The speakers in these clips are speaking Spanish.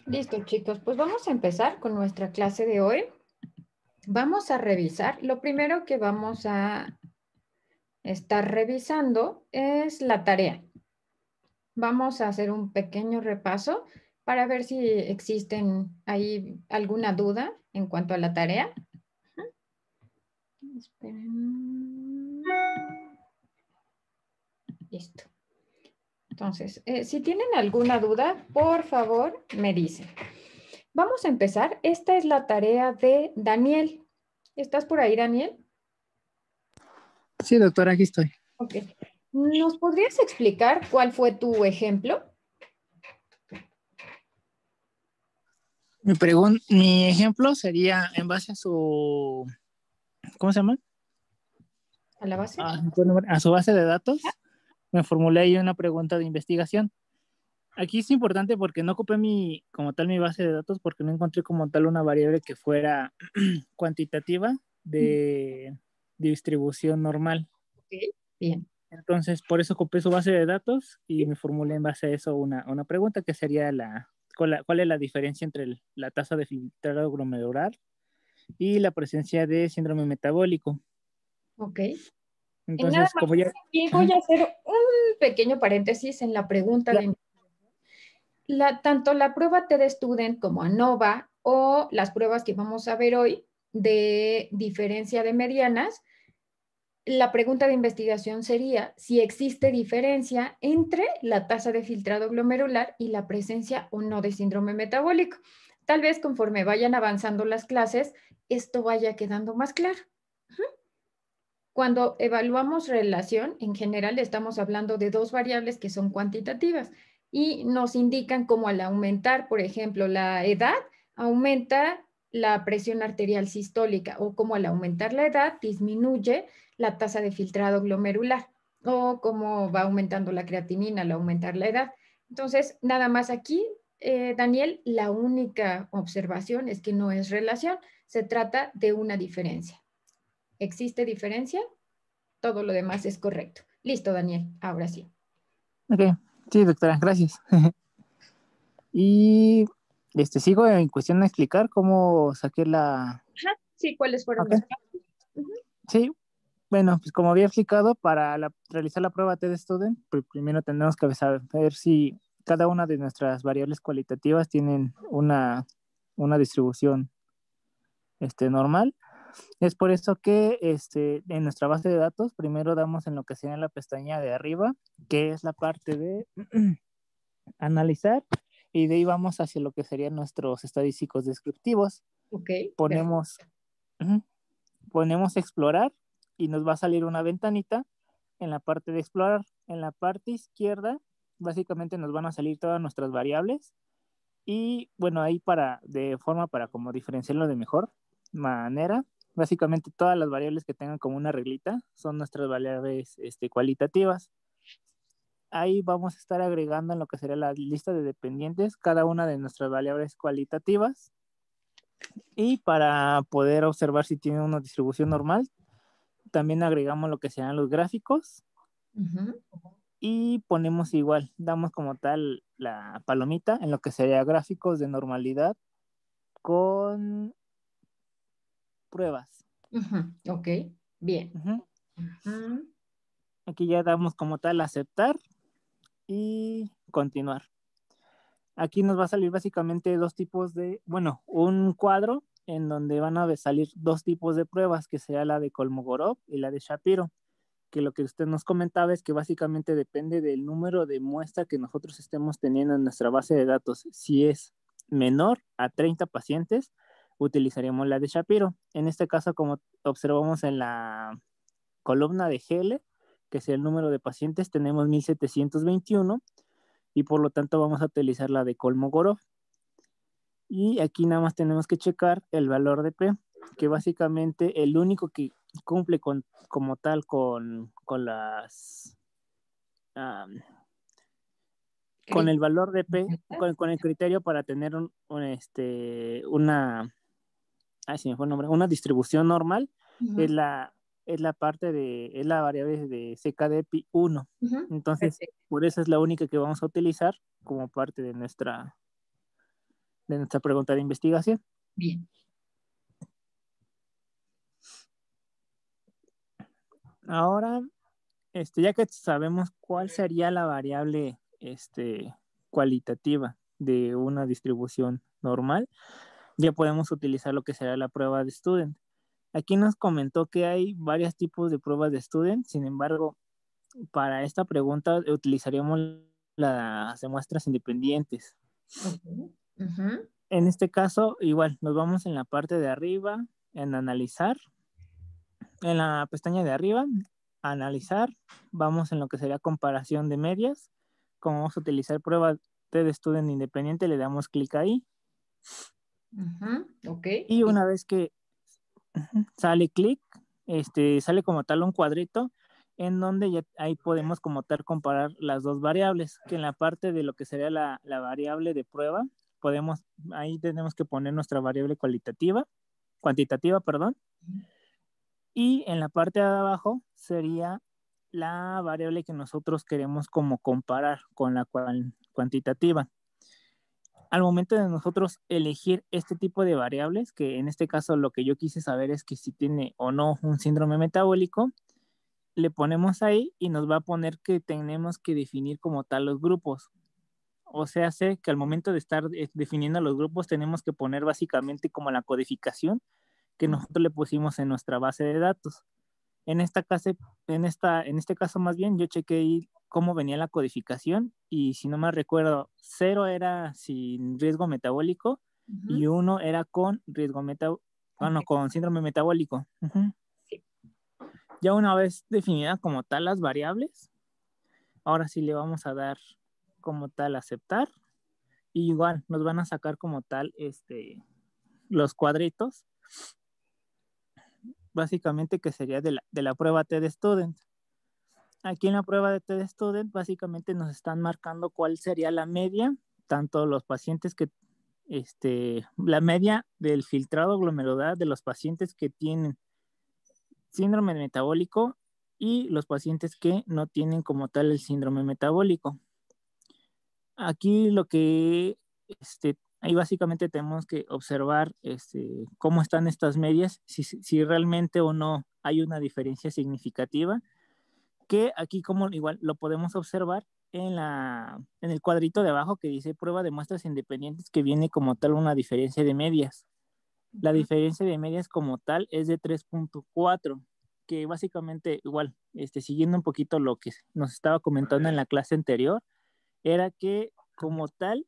Listo, chicos, pues vamos a empezar con nuestra clase de hoy. Vamos a revisar. Lo primero que vamos a estar revisando es la tarea. Vamos a hacer un pequeño repaso para ver si existen ahí alguna duda en cuanto a la tarea. Esperen. Listo. Entonces, si tienen alguna duda, por favor, me dicen. Vamos a empezar. Esta es la tarea de Daniel. ¿Estás por ahí, Daniel? Sí, doctora, aquí estoy. Ok. ¿Nos podrías explicar cuál fue tu ejemplo? Mi ejemplo sería en base a su, ¿cómo se llama? ¿A la base? A su base de datos. Me formulé ahí una pregunta de investigación. Aquí es importante porque no ocupé como tal mi base de datos porque no encontré como tal una variable que fuera cuantitativa de distribución normal. Ok, bien. Entonces, por eso ocupé su base de datos y me formulé en base a eso una pregunta que sería ¿cuál es la diferencia entre la tasa de filtrado glomerular y la presencia de síndrome metabólico? Ok. Y nada Entonces, más, como ya... y voy Ajá, a hacer un pequeño paréntesis en la pregunta claro. de tanto la prueba TED Student como ANOVA o las pruebas que vamos a ver hoy de diferencia de medianas. La pregunta de investigación sería si existe diferencia entre la tasa de filtrado glomerular y la presencia o no de síndrome metabólico. Tal vez conforme vayan avanzando las clases, esto vaya quedando más claro. Cuando evaluamos relación, en general estamos hablando de dos variables que son cuantitativas y nos indican cómo al aumentar, por ejemplo, la edad, aumenta la presión arterial sistólica o como al aumentar la edad disminuye la tasa de filtrado glomerular o cómo va aumentando la creatinina al aumentar la edad. Entonces, nada más aquí, Daniel, la única observación es que no es relación, se trata de una diferencia. ¿Existe diferencia? Todo lo demás es correcto. Listo, Daniel. Ahora sí. Ok, sí, doctora, gracias. Y sigo en cuestión de explicar cómo saqué la... Ajá. Sí, ¿cuáles fueron Ok, los casos? Ujú. sí, bueno, pues como había explicado, para realizar la prueba TED Student, primero tenemos que saber si cada una de nuestras variables cualitativas tienen una distribución normal. Es por eso que en nuestra base de datos primero damos en lo que sería la pestaña de arriba, que es la parte de analizar, y de ahí vamos hacia lo que serían nuestros estadísticos descriptivos. Ok, perfecto. Ponemos, uh, ponemos explorar y nos va a salir una ventanita en la parte de explorar. En la parte izquierda, básicamente nos van a salir todas nuestras variables y bueno, ahí de forma para como diferenciarlo de mejor manera, básicamente todas las variables que tengan como una reglita son nuestras variables cualitativas. Ahí vamos a estar agregando en lo que sería la lista de dependientes cada una de nuestras variables cualitativas, y para poder observar si tiene una distribución normal, también agregamos lo que serán los gráficos Ujú. y ponemos igual, damos como tal la palomita en lo que sería gráficos de normalidad con pruebas. Ujú. Ok, bien. Ujú. Ujú. Aquí ya damos como tal aceptar y continuar. Aquí nos va a salir básicamente bueno, un cuadro en donde van a salir dos tipos de pruebas, que sea la de Kolmogorov y la de Shapiro, que lo que usted nos comentaba es que básicamente depende del número de muestra que nosotros estemos teniendo en nuestra base de datos. Si es menor a 30 pacientes, utilizaremos la de Shapiro. En este caso, como observamos en la columna de GL, que es el número de pacientes, tenemos 1721 y por lo tanto vamos a utilizar la de Kolmogorov. Y aquí nada más tenemos que checar el valor de P, que básicamente el único que cumple como tal um, con el valor de P, con el criterio para tener se me fue el nombre, una distribución normal, es Ujú. es la variable de CKD 1. Ujú. Entonces, Perfecto. por eso es la única que vamos a utilizar como parte de de nuestra pregunta de investigación. Bien. Ahora, ya que sabemos cuál sería la variable cualitativa de una distribución normal, ya podemos utilizar lo que será la prueba de student. Aquí nos comentó que hay varios tipos de pruebas de student, sin embargo, para esta pregunta utilizaríamos las de muestras independientes. Okay. Uh-huh. En este caso, igual, nos vamos en la parte de arriba, en analizar, en la pestaña de arriba, analizar, vamos en lo que sería comparación de medias. Como vamos a utilizar prueba de student independiente, le damos clic ahí. Uh-huh. Ok. Y una vez que sale clic, sale como tal un cuadrito en donde ya ahí podemos como tal comparar las dos variables, que en la parte de lo que sería la variable de prueba, ahí tenemos que poner nuestra variable cuantitativa, perdón, y en la parte de abajo sería la variable que nosotros queremos como comparar con la cuantitativa. Al momento de nosotros elegir este tipo de variables, que en este caso lo que yo quise saber es que si tiene o no un síndrome metabólico, le ponemos ahí y nos va a poner que tenemos que definir como tal los grupos. O sea, sé que al momento de estar definiendo los grupos tenemos que poner básicamente como la codificación que nosotros le pusimos en nuestra base de datos. En este caso más bien, yo chequé cómo venía la codificación y si no me recuerdo, 0 era sin riesgo metabólico y 1 era con riesgo con síndrome metabólico. Sí. Ya una vez definida como tal las variables, ahora sí le vamos a dar como tal aceptar y igual nos van a sacar como tal los cuadritos, básicamente que sería de la prueba TED Student. Aquí en la prueba de TED Student básicamente nos están marcando cuál sería la media, tanto los pacientes que, la media del filtrado glomerular de los pacientes que tienen síndrome metabólico y los pacientes que no tienen como tal el síndrome metabólico. Aquí lo que ahí básicamente tenemos que observar cómo están estas medias, si realmente o no hay una diferencia significativa, que aquí como igual lo podemos observar en el cuadrito de abajo que dice prueba de muestras independientes, que viene como tal una diferencia de medias. La diferencia de medias como tal es de 3.4, que básicamente igual, siguiendo un poquito lo que nos estaba comentando en la clase anterior, era que como tal,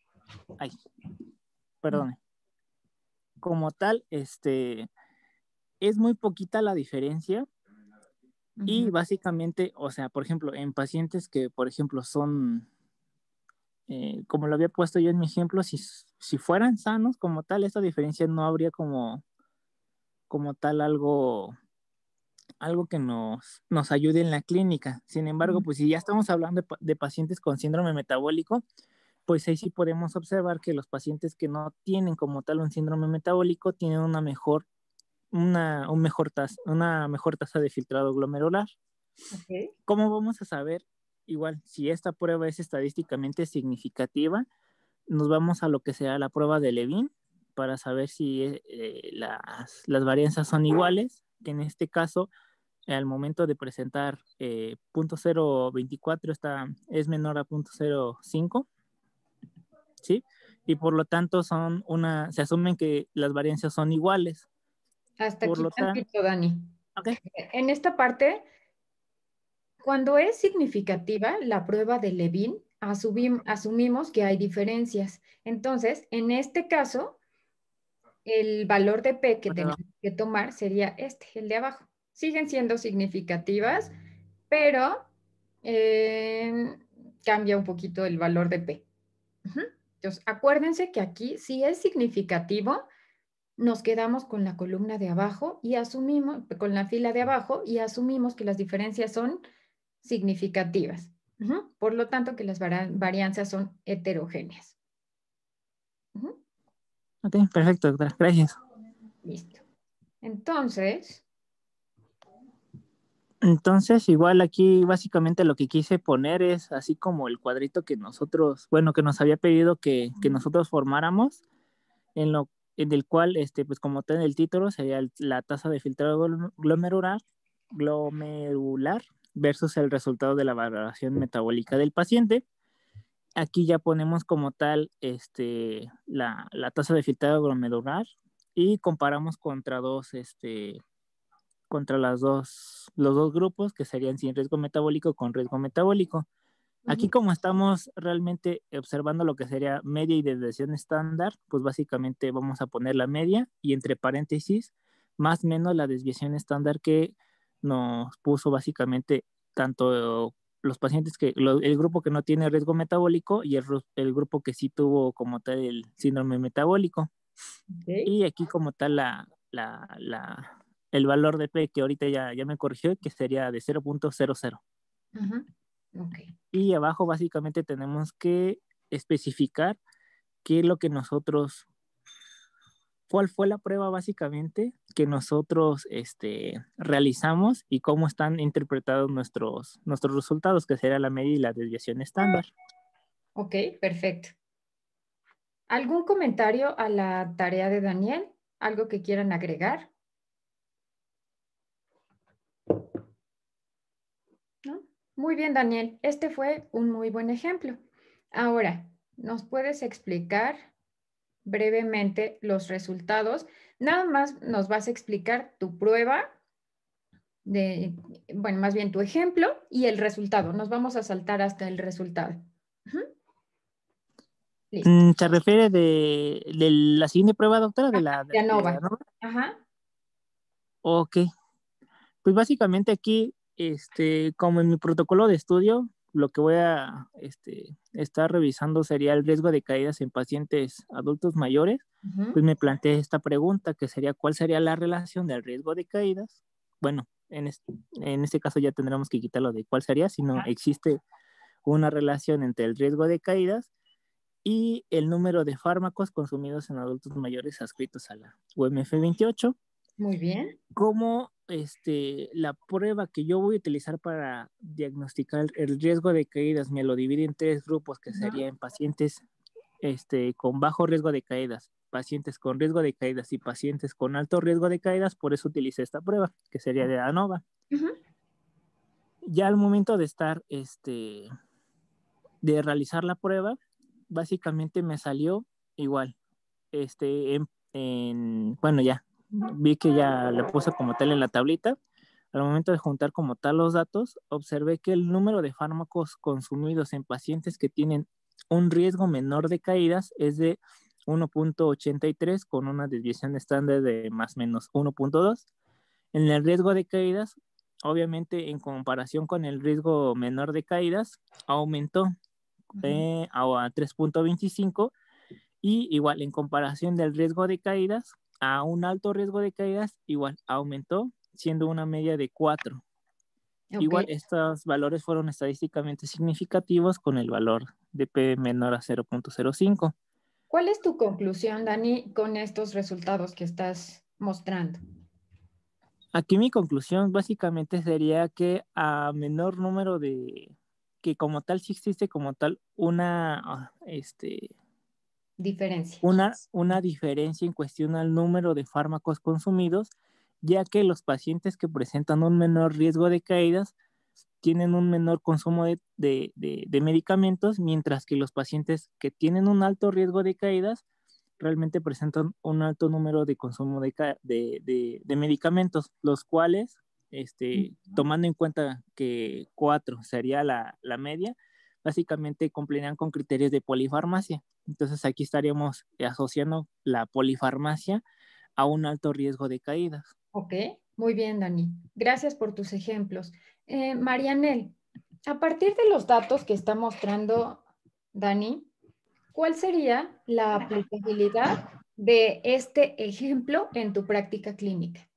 como tal, es muy poquita la diferencia y básicamente, o sea, por ejemplo, en pacientes que, por ejemplo, son, como lo había puesto yo en mi ejemplo, si fueran sanos como tal, esta diferencia no habría como tal algo que nos ayude en la clínica. Sin embargo, pues si ya estamos hablando de pacientes con síndrome metabólico, pues ahí sí podemos observar que los pacientes que no tienen como tal un síndrome metabólico tienen una mejor tasa de filtrado glomerular. Okay. ¿Cómo vamos a saber? Igual, si esta prueba es estadísticamente significativa, nos vamos a lo que será la prueba de Levin para saber si las varianzas son iguales, que en este caso, al momento de presentar .024 es menor a .05, ¿sí? Y por lo tanto se asumen que las varianzas son iguales. Hasta Por aquí lo tanto, tantito, Dani. okay. En esta parte, cuando es significativa la prueba de Levin, asumimos que hay diferencias. Entonces, en este caso, el valor de P que tenemos que tomar sería el de abajo. Siguen siendo significativas, pero cambia un poquito el valor de P. Entonces, acuérdense que aquí, si es significativo, nos quedamos con la columna de abajo y asumimos, con la fila de abajo, y asumimos que las diferencias son significativas. Por lo tanto, que las varianzas son heterogéneas. Ok, perfecto, doctora. Gracias. Listo. Entonces, igual aquí básicamente lo que quise poner es así como el cuadrito que nosotros, bueno, que nos había pedido que nosotros formáramos. en el cual, pues como está en el título, sería la tasa de filtrado glomerular versus el resultado de la valoración metabólica del paciente. Aquí ya ponemos como tal la tasa de filtrado glomerular y comparamos contra los dos grupos que serían sin riesgo metabólico con riesgo metabólico. Aquí como estamos realmente observando lo que sería media y desviación estándar, pues básicamente vamos a poner la media y entre paréntesis más o menos la desviación estándar que nos puso básicamente tanto los pacientes el grupo que no tiene riesgo metabólico y el grupo que sí tuvo como tal el síndrome metabólico. Okay. Y aquí como tal el valor de P que ahorita ya me corrigió, que sería de 0.00. Okay. Y abajo básicamente tenemos que especificar qué es lo que cuál fue la prueba básicamente que nosotros realizamos y cómo están interpretados nuestros resultados, que será la media y la desviación estándar. Ok, perfecto. ¿Algún comentario a la tarea de Daniel? ¿Algo que quieran agregar? ¿No? Muy bien, Daniel. Este fue un muy buen ejemplo. Ahora, ¿nos puedes explicar brevemente los resultados? Nada más nos vas a explicar tu prueba, bueno, más bien tu ejemplo y el resultado. Nos vamos a saltar hasta el resultado. Listo. ¿Se refiere de la siguiente prueba, doctora? De De ANOVA. ANOVA. Ajá. Ok. Pues básicamente aquí, como en mi protocolo de estudio, lo que voy a estar revisando sería el riesgo de caídas en pacientes adultos mayores. Pues me planteé esta pregunta, que sería ¿cuál sería la relación del riesgo de caídas? Bueno, en este caso ya tendremos que quitarlo de cuál sería, si no existe una relación entre el riesgo de caídas y el número de fármacos consumidos en adultos mayores adscritos a la UMF 28. Muy bien. Como la prueba que yo voy a utilizar para diagnosticar el riesgo de caídas me lo divide en tres grupos, que serían pacientes con bajo riesgo de caídas, pacientes con riesgo de caídas y pacientes con alto riesgo de caídas. Por eso utilicé esta prueba, que sería de ANOVA. Ya al momento de estar, de realizar la prueba, básicamente me salió igual, bueno, ya vi que ya le puse como tal en la tablita. Al momento de juntar como tal los datos, observé que el número de fármacos consumidos en pacientes que tienen un riesgo menor de caídas es de 1.83 con una desviación estándar de más o menos 1.2. En el riesgo de caídas, obviamente en comparación con el riesgo menor de caídas, aumentó a 3.25 y igual en comparación del riesgo de caídas a un alto riesgo de caídas, igual aumentó siendo una media de 4. Okay. Igual estos valores fueron estadísticamente significativos con el valor de P menor a 0.05. ¿Cuál es tu conclusión, Dani, con estos resultados que estás mostrando? Aquí mi conclusión básicamente sería que a menor número que como tal sí existe como tal una diferencia. Una diferencia en cuestión al número de fármacos consumidos, ya que los pacientes que presentan un menor riesgo de caídas tienen un menor consumo de medicamentos, mientras que los pacientes que tienen un alto riesgo de caídas realmente presentan un alto número de consumo de medicamentos, los cuales, tomando en cuenta que 4 sería la media, básicamente cumplirían con criterios de polifarmacia. Entonces aquí estaríamos asociando la polifarmacia a un alto riesgo de caídas. Ok, muy bien, Dani. Gracias por tus ejemplos. Marianel, a partir de los datos que está mostrando Dani, ¿cuál sería la aplicabilidad de este ejemplo en tu práctica clínica?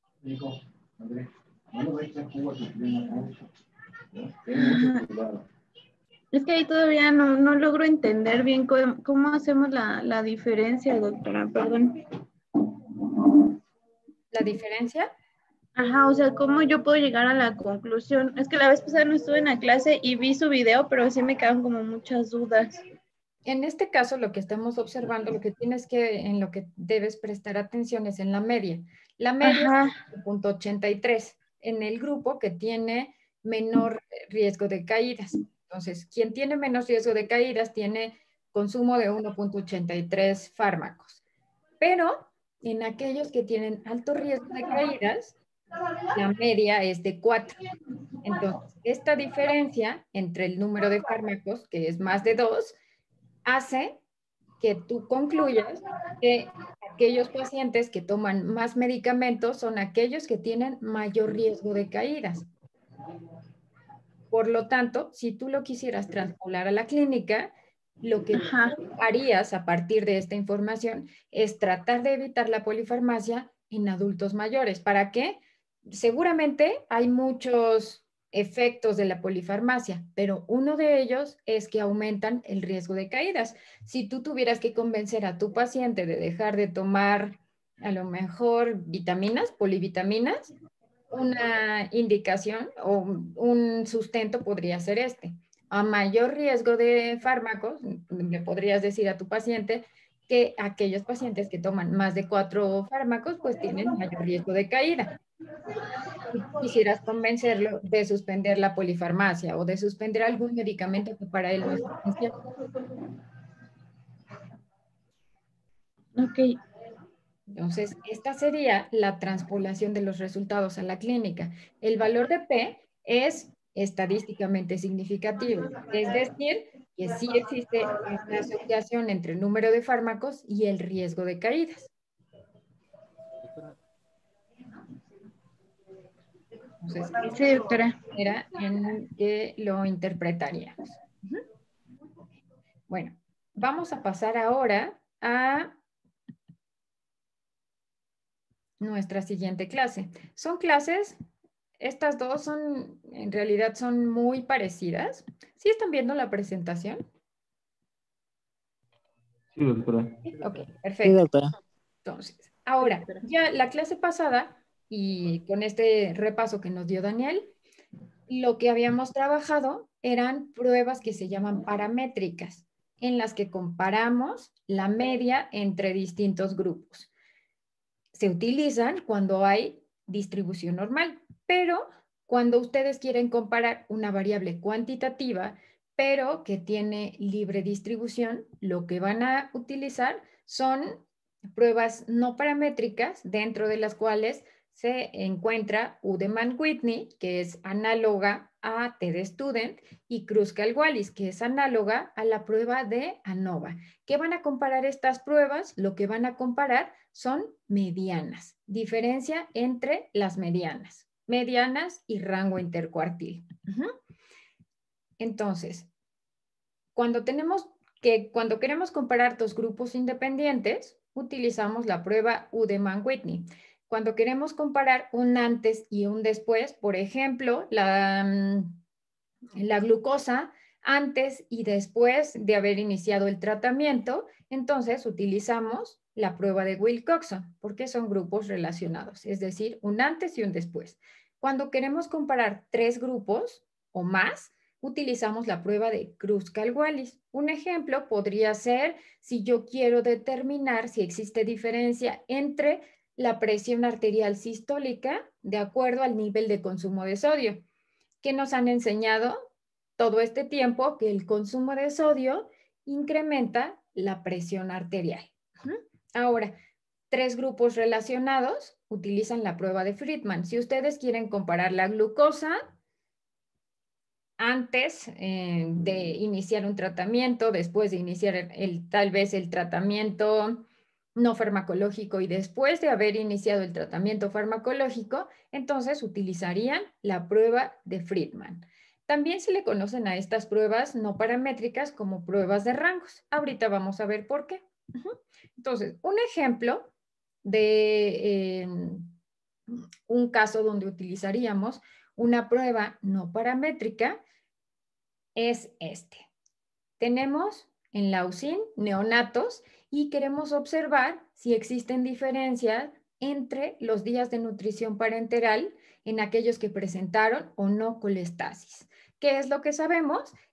Es que ahí todavía no logro entender bien cómo hacemos la diferencia, doctora, perdón. ¿La diferencia? Ajá, o sea, ¿cómo yo puedo llegar a la conclusión? Es que la vez pasada no estuve en la clase y vi su video, pero sí me quedan como muchas dudas. En este caso, lo que estamos observando, en lo que debes prestar atención es en la media. La media Ajá. es 0.83 en el grupo que tiene menor riesgo de caídas. Entonces, quien tiene menos riesgo de caídas tiene consumo de 1.83 fármacos. Pero en aquellos que tienen alto riesgo de caídas, la media es de 4. Entonces, esta diferencia entre el número de fármacos, que es más de 2, hace que tú concluyas que aquellos pacientes que toman más medicamentos son aquellos que tienen mayor riesgo de caídas. Por lo tanto, si tú lo quisieras traspolar a la clínica, lo que Ajá. harías a partir de esta información es tratar de evitar la polifarmacia en adultos mayores. ¿Para qué? Seguramente hay muchos efectos de la polifarmacia, pero uno de ellos es que aumentan el riesgo de caídas. Si tú tuvieras que convencer a tu paciente de dejar de tomar a lo mejor vitaminas, polivitaminas, una indicación o un sustento podría ser este. A mayor riesgo de fármacos, le podrías decir a tu paciente que aquellos pacientes que toman más de 4 fármacos, pues tienen mayor riesgo de caída. Si quisieras convencerlo de suspender la polifarmacia o de suspender algún medicamento que para él no es esencial. Ok. Entonces, esta sería la transpolación de los resultados a la clínica. El valor de P es estadísticamente significativo, es decir, que sí existe una asociación entre el número de fármacos y el riesgo de caídas. Entonces, esta Sí, doctora. es la manera en que lo interpretaríamos. Bueno, vamos a pasar ahora a nuestra siguiente clase. Son clases, estas dos en realidad son muy parecidas. ¿Sí están viendo la presentación? Sí, doctora. Ok, Sí, perfecto. doctora. Entonces, ahora, ya la clase pasada y con este repaso que nos dio Daniel, lo que habíamos trabajado eran pruebas que se llaman paramétricas, en las que comparamos la media entre distintos grupos. Se utilizan cuando hay distribución normal, pero cuando ustedes quieren comparar una variable cuantitativa, pero que tiene libre distribución, lo que van a utilizar son pruebas no paramétricas, dentro de las cuales se encuentra Udemann-Whitney, que es análoga a TD-Student, y Kruskal-Wallis, que es análoga a la prueba de ANOVA. ¿Qué van a comparar estas pruebas? Lo que van a comparar son medianas. Diferencia entre las medianas. Medianas y rango intercuartil. Entonces, cuando queremos comparar dos grupos independientes, utilizamos la prueba Udemann-Whitney. Cuando queremos comparar un antes y un después, por ejemplo, la glucosa antes y después de haber iniciado el tratamiento, entonces utilizamos la prueba de Wilcoxon, porque son grupos relacionados, es decir, un antes y un después. Cuando queremos comparar 3 grupos o más, utilizamos la prueba de Kruskal-Wallis. Un ejemplo podría ser si yo quiero determinar si existe diferencia entre la presión arterial sistólica de acuerdo al nivel de consumo de sodio. ¿Qué nos han enseñado todo este tiempo? Que el consumo de sodio incrementa la presión arterial. Ahora, 3 grupos relacionados utilizan la prueba de Friedman. Si ustedes quieren comparar la glucosa antes de iniciar un tratamiento, después de iniciar tal vez el tratamiento no farmacológico y después de haber iniciado el tratamiento farmacológico, entonces utilizarían la prueba de Friedman. También se le conocen a estas pruebas no paramétricas como pruebas de rangos. Ahorita vamos a ver por qué. Entonces, un ejemplo de un caso donde utilizaríamos una prueba no paramétrica es este. Tenemos en la UCIN neonatos y queremos observar si existen diferencias entre los días de nutrición parenteral en aquellos que presentaron o no colestasis. ¿Qué es lo que sabemos?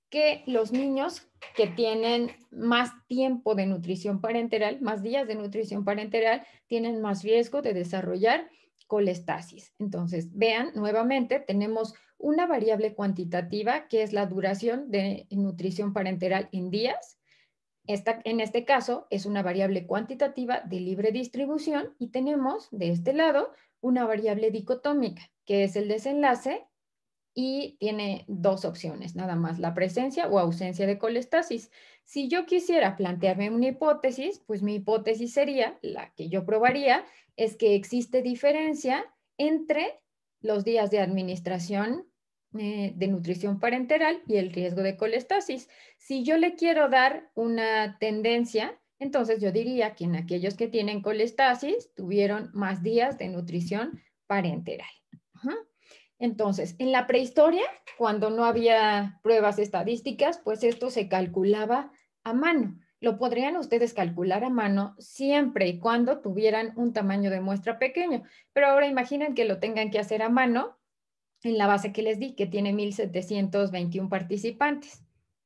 que los niños que tienen más tiempo de nutrición parenteral, más días de nutrición parenteral, tienen más riesgo de desarrollar colestasis. Entonces, vean, nuevamente tenemos una variable cuantitativa que es la duración de nutrición parenteral en días. En este caso es una variable cuantitativa de libre distribución y tenemos de este lado una variable dicotómica que es el desenlace y tiene dos opciones, nada más, la presencia o ausencia de colestasis. Si yo quisiera plantearme una hipótesis, pues mi hipótesis sería, la que yo probaría, es que existe diferencia entre los días de administración de nutrición parenteral y el riesgo de colestasis. Si yo le quiero dar una tendencia, entonces yo diría que en aquellos que tienen colestasis tuvieron más días de nutrición parenteral. Entonces, en la prehistoria, cuando no había pruebas estadísticas, pues esto se calculaba a mano. Lo podrían ustedes calcular a mano siempre y cuando tuvieran un tamaño de muestra pequeño. Pero ahora imaginen que lo tengan que hacer a mano en la base que les di, que tiene 1,721 participantes.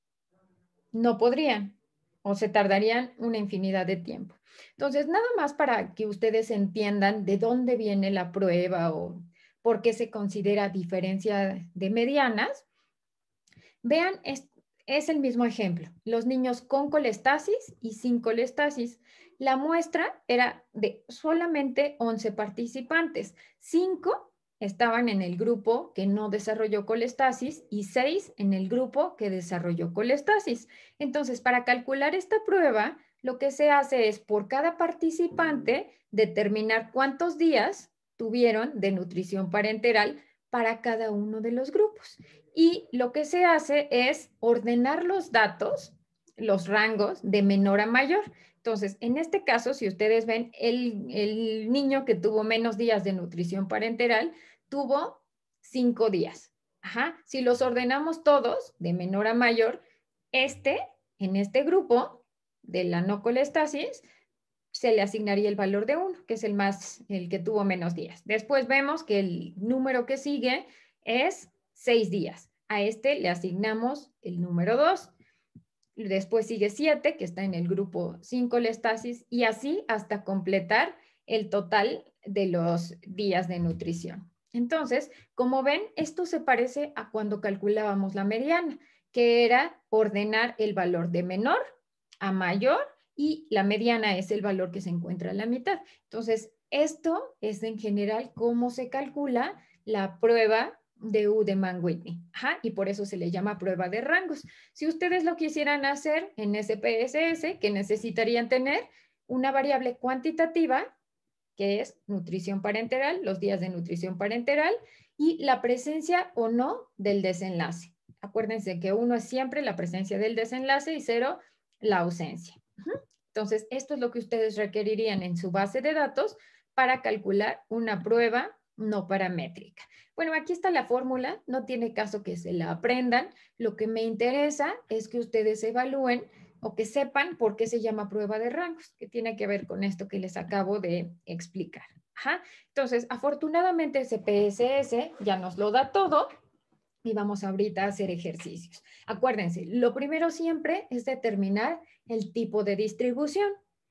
No podrían o se tardarían una infinidad de tiempo. Entonces, nada más para que ustedes entiendan de dónde viene la prueba o por qué se considera diferencia de medianas. Vean, es el mismo ejemplo. Los niños con colestasis y sin colestasis. La muestra era de solamente 11 participantes. 5 estaban en el grupo que no desarrolló colestasis y 6 en el grupo que desarrolló colestasis. Entonces, para calcular esta prueba, lo que se hace es por cada participante determinar cuántos días tuvieron de nutrición parenteral para cada uno de los grupos. Y lo que se hace es ordenar los datos, los rangos de menor a mayor. Entonces, en este caso, si ustedes ven, el niño que tuvo menos días de nutrición parenteral tuvo 5 días. Ajá. Si los ordenamos todos de menor a mayor, en este grupo de la no colestasis, se le asignaría el valor de 1, que es el que tuvo menos días. Después vemos que el número que sigue es 6 días. A este le asignamos el número 2. Después sigue 7, que está en el grupo sin colestasis, y así hasta completar el total de los días de nutrición. Entonces, como ven, esto se parece a cuando calculábamos la mediana, que era ordenar el valor de menor a mayor y la mediana es el valor que se encuentra a la mitad. Entonces, esto es en general cómo se calcula la prueba de Udemann-Whitney. Y por eso se le llama prueba de rangos. Si ustedes lo quisieran hacer en SPSS, que necesitarían tener una variable cuantitativa, que es nutrición parenteral, los días de nutrición parenteral, y la presencia o no del desenlace. Acuérdense que 1 es siempre la presencia del desenlace y 0 la ausencia. Entonces, esto es lo que ustedes requerirían en su base de datos para calcular una prueba no paramétrica. Bueno, aquí está la fórmula, no tiene caso que se la aprendan. Lo que me interesa es que ustedes evalúen o que sepan por qué se llama prueba de rangos, que tiene que ver con esto que les acabo de explicar. Entonces, afortunadamente CPSS ya nos lo da todo y vamos ahorita a hacer ejercicios. Acuérdense, lo primero siempre es determinar el tipo de distribución.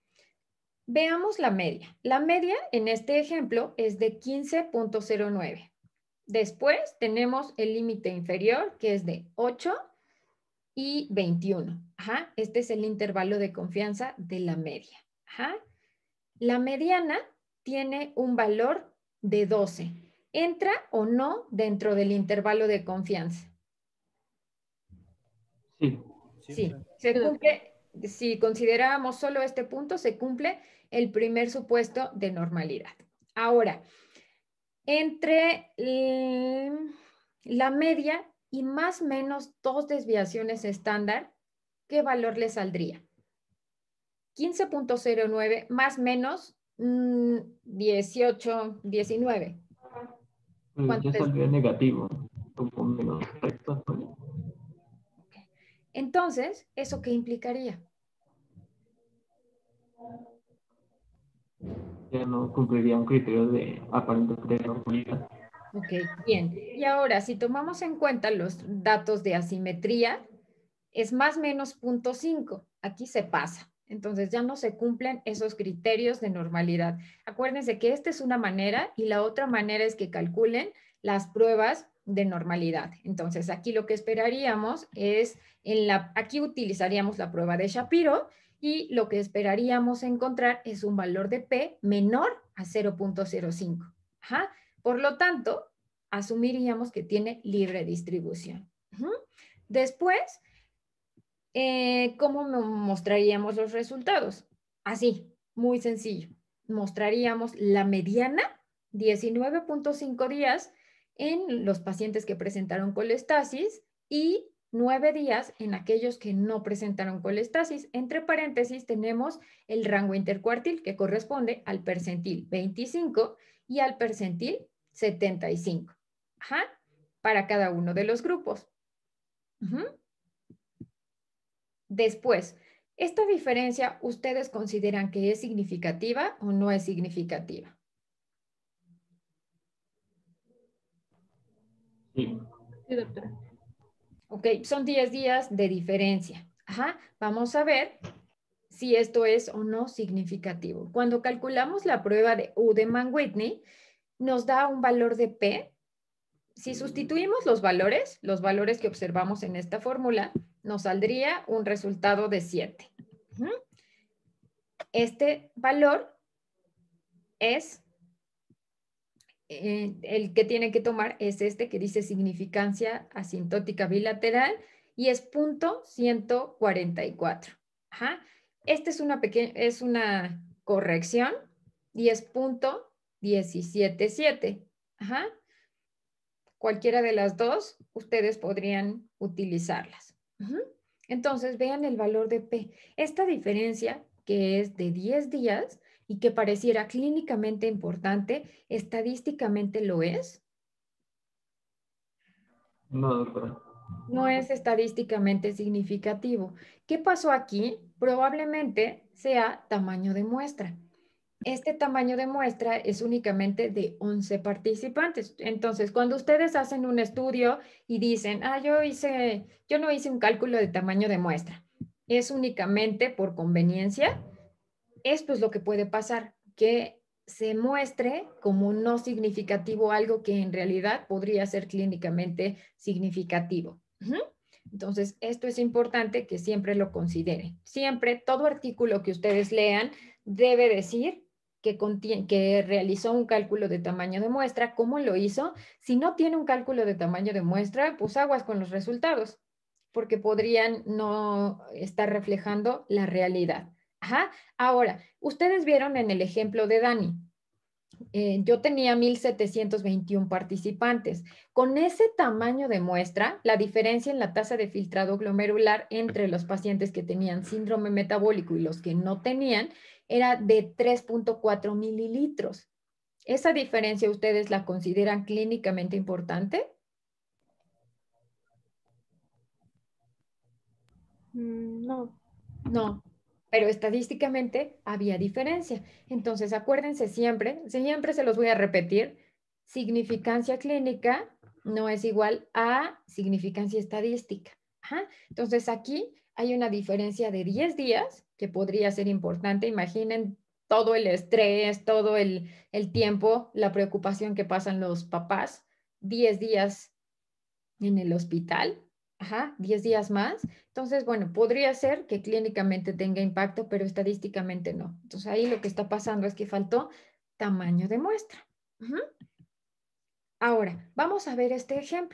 Veamos la media. La media en este ejemplo es de 15.09. Después tenemos el límite inferior que es de 8 y 21. Este es el intervalo de confianza de la media. La mediana tiene un valor de 12. ¿Entra o no dentro del intervalo de confianza? Sí, se cumple. Si consideramos solo este punto, se cumple el primer supuesto de normalidad. Ahora, entre la media y más o menos 2 desviaciones estándar, ¿qué valor le saldría? 15.09 más o menos 18, 19. Ya salió negativo, como menos recto. Entonces, ¿eso qué implicaría? Ya no cumpliría un criterio de aparente de normalidad. Ok, bien. Y ahora, si tomamos en cuenta los datos de asimetría, es más menos 0.5. Aquí se pasa. Entonces ya no se cumplen esos criterios de normalidad. Acuérdense que esta es una manera y la otra manera es que calculen las pruebas de normalidad. Entonces aquí lo que esperaríamos es, aquí utilizaríamos la prueba de Shapiro y lo que esperaríamos encontrar es un valor de P menor a 0.05. Por lo tanto, asumiríamos que tiene libre distribución. Después, ¿cómo mostraríamos los resultados? Así, muy sencillo. Mostraríamos la mediana, 19.5 días, en los pacientes que presentaron colestasis y 9 días en aquellos que no presentaron colestasis. Entre paréntesis tenemos el rango intercuartil que corresponde al percentil 25 y al percentil 75. Para cada uno de los grupos. Después, ¿esta diferencia ustedes consideran que es significativa o no es significativa? Sí. Sí, doctora. Ok, son 10 días de diferencia. Vamos a ver si esto es o no significativo. Cuando calculamos la prueba de Udemann-Whitney, nos da un valor de P. Si sustituimos los valores que observamos en esta fórmula, nos saldría un resultado de 7. Este valor es, el que tiene que tomar es este que dice significancia asintótica bilateral y es 0.144. Esta es una corrección y es 0.177. Cualquiera de las dos, ustedes podrían utilizarlas. Entonces, vean el valor de P. Esta diferencia, que es de 10 días y que pareciera clínicamente importante, ¿estadísticamente lo es? No, doctora. No es estadísticamente significativo. ¿Qué pasó aquí? Probablemente sea tamaño de muestra. Este tamaño de muestra es únicamente de 11 participantes. Entonces, cuando ustedes hacen un estudio y dicen, yo no hice un cálculo de tamaño de muestra, es únicamente por conveniencia, esto es lo que puede pasar, que se muestre como no significativo algo que en realidad podría ser clínicamente significativo. Entonces, esto es importante que siempre lo consideren. Siempre, todo artículo que ustedes lean debe decir que realizó un cálculo de tamaño de muestra. ¿Cómo lo hizo? Si no tiene un cálculo de tamaño de muestra, pues aguas con los resultados, porque podrían no estar reflejando la realidad. Ahora, ustedes vieron en el ejemplo de Dani, yo tenía 1,721 participantes. Con ese tamaño de muestra, la diferencia en la tasa de filtrado glomerular entre los pacientes que tenían síndrome metabólico y los que no tenían era de 3.4 mililitros. ¿Esa diferencia ustedes la consideran clínicamente importante? No. No, pero estadísticamente había diferencia. Entonces, acuérdense siempre se los voy a repetir, significancia clínica no es igual a significancia estadística. Entonces, aquí hay una diferencia de 10 días que podría ser importante. Imaginen todo el estrés, todo el tiempo, la preocupación que pasan los papás, 10 días en el hospital. 10 días más. Entonces, bueno, podría ser que clínicamente tenga impacto, pero estadísticamente no. Entonces, ahí lo que está pasando es que faltó tamaño de muestra. Ahora, vamos a ver este ejemplo.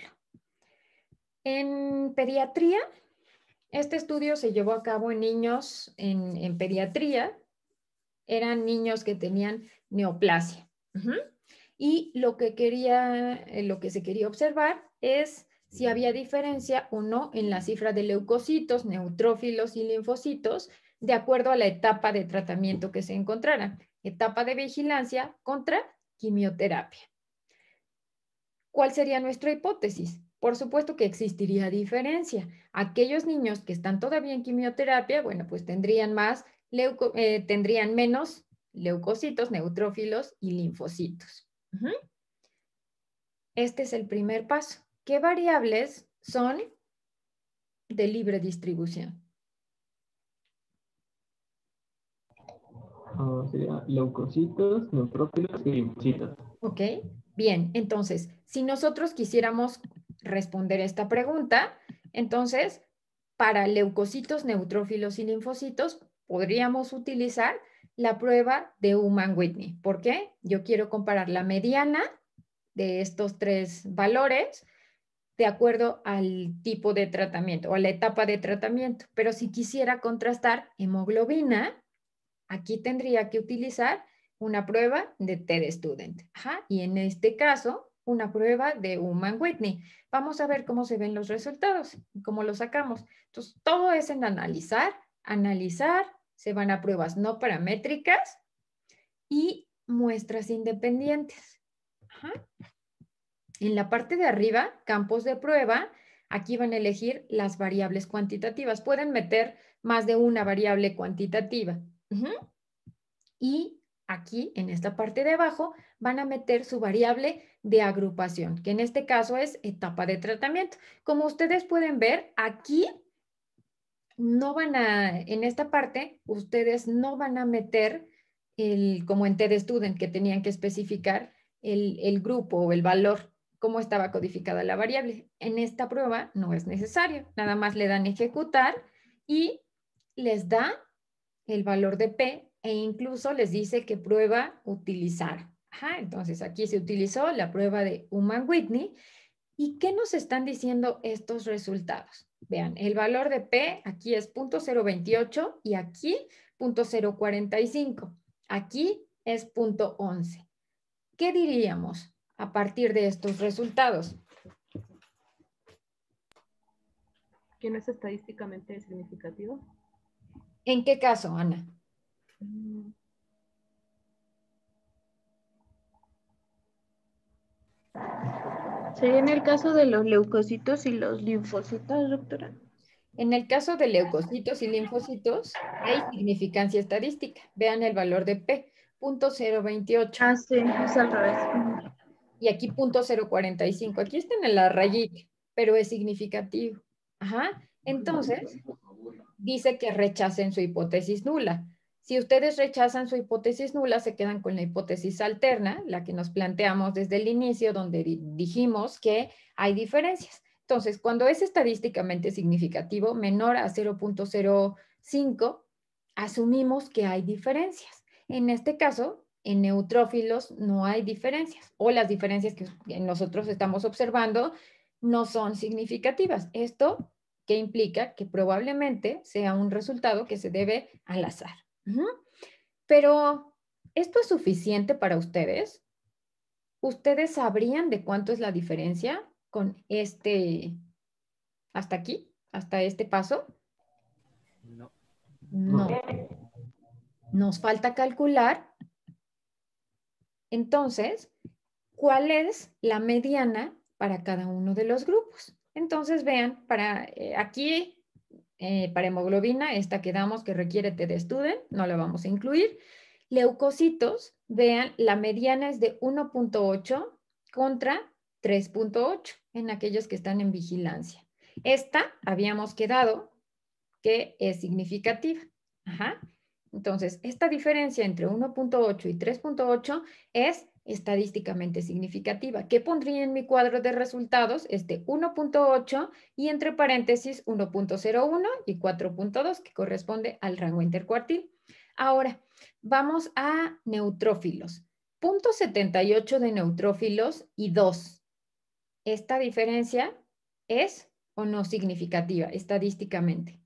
En pediatría, este estudio se llevó a cabo en niños en pediatría. Eran niños que tenían neoplasia. Y lo que se quería observar es si había diferencia o no en la cifra de leucocitos, neutrófilos y linfocitos de acuerdo a la etapa de tratamiento que se encontrara. Etapa de vigilancia contra quimioterapia. ¿Cuál sería nuestra hipótesis? Por supuesto que existiría diferencia. Aquellos niños que están todavía en quimioterapia, bueno, pues tendrían menos leucocitos, neutrófilos y linfocitos. Este es el primer paso. ¿Qué variables son de libre distribución? Sería leucocitos, neutrófilos y linfocitos. Ok, bien. Entonces, si nosotros quisiéramos responder esta pregunta, entonces, para leucocitos, neutrófilos y linfocitos, podríamos utilizar la prueba de Ullmann-Whitney. ¿Por qué? Yo quiero comparar la mediana de estos tres valores de acuerdo al tipo de tratamiento o a la etapa de tratamiento. Pero si quisiera contrastar hemoglobina, aquí tendría que utilizar una prueba de TED Student. Ajá, y en este caso, una prueba de Ullmann-Whitney. Vamos a ver cómo se ven los resultados, cómo los sacamos. Entonces, todo es en analizar, se van a pruebas no paramétricas y muestras independientes. Ajá. En la parte de arriba, campos de prueba, aquí van a elegir las variables cuantitativas. Pueden meter más de una variable cuantitativa. Y aquí, en esta parte de abajo, van a meter su variable de agrupación, que en este caso es etapa de tratamiento. Como ustedes pueden ver, aquí no van a, en esta parte, ustedes no van a meter como en TED Student, que tenían que especificar el grupo o el valor, cómo estaba codificada la variable. En esta prueba no es necesario, nada más le dan ejecutar y les da el valor de P e incluso les dice qué prueba utilizar. Ajá, entonces aquí se utilizó la prueba de Ullmann-Whitney. ¿Y qué nos están diciendo estos resultados? Vean, el valor de P aquí es 0.028 y aquí 0.045. Aquí es 0.11. ¿Qué diríamos a partir de estos resultados? ¿Que no es estadísticamente significativo? ¿En qué caso, Ana? ¿Sería en el caso de los leucocitos y los linfocitos, doctora? En el caso de leucocitos y linfocitos, hay significancia estadística. Vean el valor de P, 0.028. Ah, sí, es al revés. Y aquí 0.045. Aquí están en la rayita, pero es significativo. Ajá. Entonces, dice que rechacen su hipótesis nula. Si ustedes rechazan su hipótesis nula, se quedan con la hipótesis alterna, la que nos planteamos desde el inicio, donde dijimos que hay diferencias. Entonces, cuando es estadísticamente significativo, menor a 0.05, asumimos que hay diferencias. En este caso, en neutrófilos no hay diferencias, o las diferencias que nosotros estamos observando no son significativas. Esto que implica que probablemente sea un resultado que se debe al azar. Pero, ¿esto es suficiente para ustedes? ¿Ustedes sabrían de cuánto es la diferencia con hasta aquí, hasta este paso? No. No. Nos falta calcular, entonces, cuál es la mediana para cada uno de los grupos. Entonces, vean, para aquí, para hemoglobina, esta que damos que requiere TED Student, no la vamos a incluir. Leucocitos, vean, la mediana es de 1.8 contra 3.8 en aquellos que están en vigilancia. Esta habíamos quedado que es significativa. Ajá. Entonces, esta diferencia entre 1.8 y 3.8 es estadísticamente significativa. ¿Qué pondría en mi cuadro de resultados? 1.8 y entre paréntesis 1.01 y 4.2, que corresponde al rango intercuartil. Ahora, vamos a neutrófilos. 0.78 de neutrófilos y 2. ¿Esta diferencia es o no significativa estadísticamente?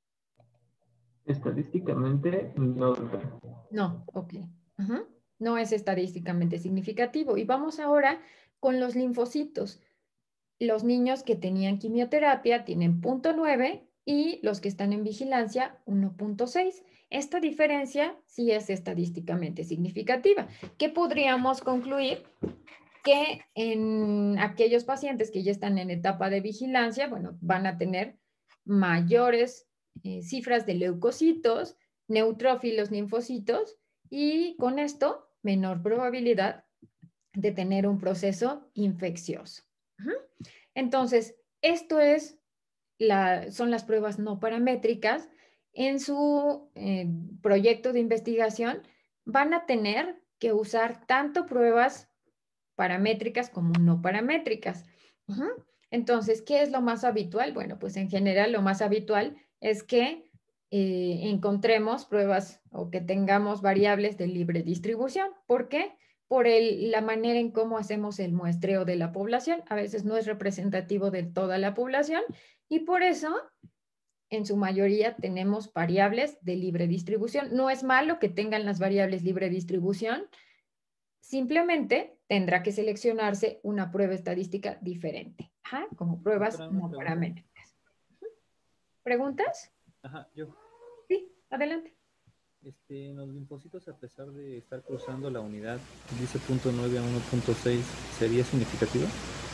Estadísticamente, no. No, ok. No es estadísticamente significativo. Y vamos ahora con los linfocitos. Los niños que tenían quimioterapia tienen 0.9 y los que están en vigilancia 1.6. Esta diferencia sí es estadísticamente significativa. ¿Qué podríamos concluir? Que en aquellos pacientes que ya están en etapa de vigilancia, bueno, van a tener mayores cifras de leucocitos, neutrófilos, linfocitos, y con esto menor probabilidad de tener un proceso infeccioso. Entonces, esto es son las pruebas no paramétricas, en su proyecto de investigación van a tener que usar tanto pruebas paramétricas como no paramétricas. Entonces, ¿qué es lo más habitual? Bueno, pues en general lo más habitual es que encontremos pruebas o que tengamos variables de libre distribución. ¿Por qué? Por la manera en cómo hacemos el muestreo de la población. A veces no es representativo de toda la población y por eso en su mayoría tenemos variables de libre distribución. No es malo que tengan las variables libre distribución, simplemente tendrá que seleccionarse una prueba estadística diferente, como pruebas no paramétricas. ¿Preguntas? Ajá, yo. Sí, adelante. En los linfocitos, a pesar de estar cruzando la unidad, dice 0.9 a 1.6, ¿sería significativo?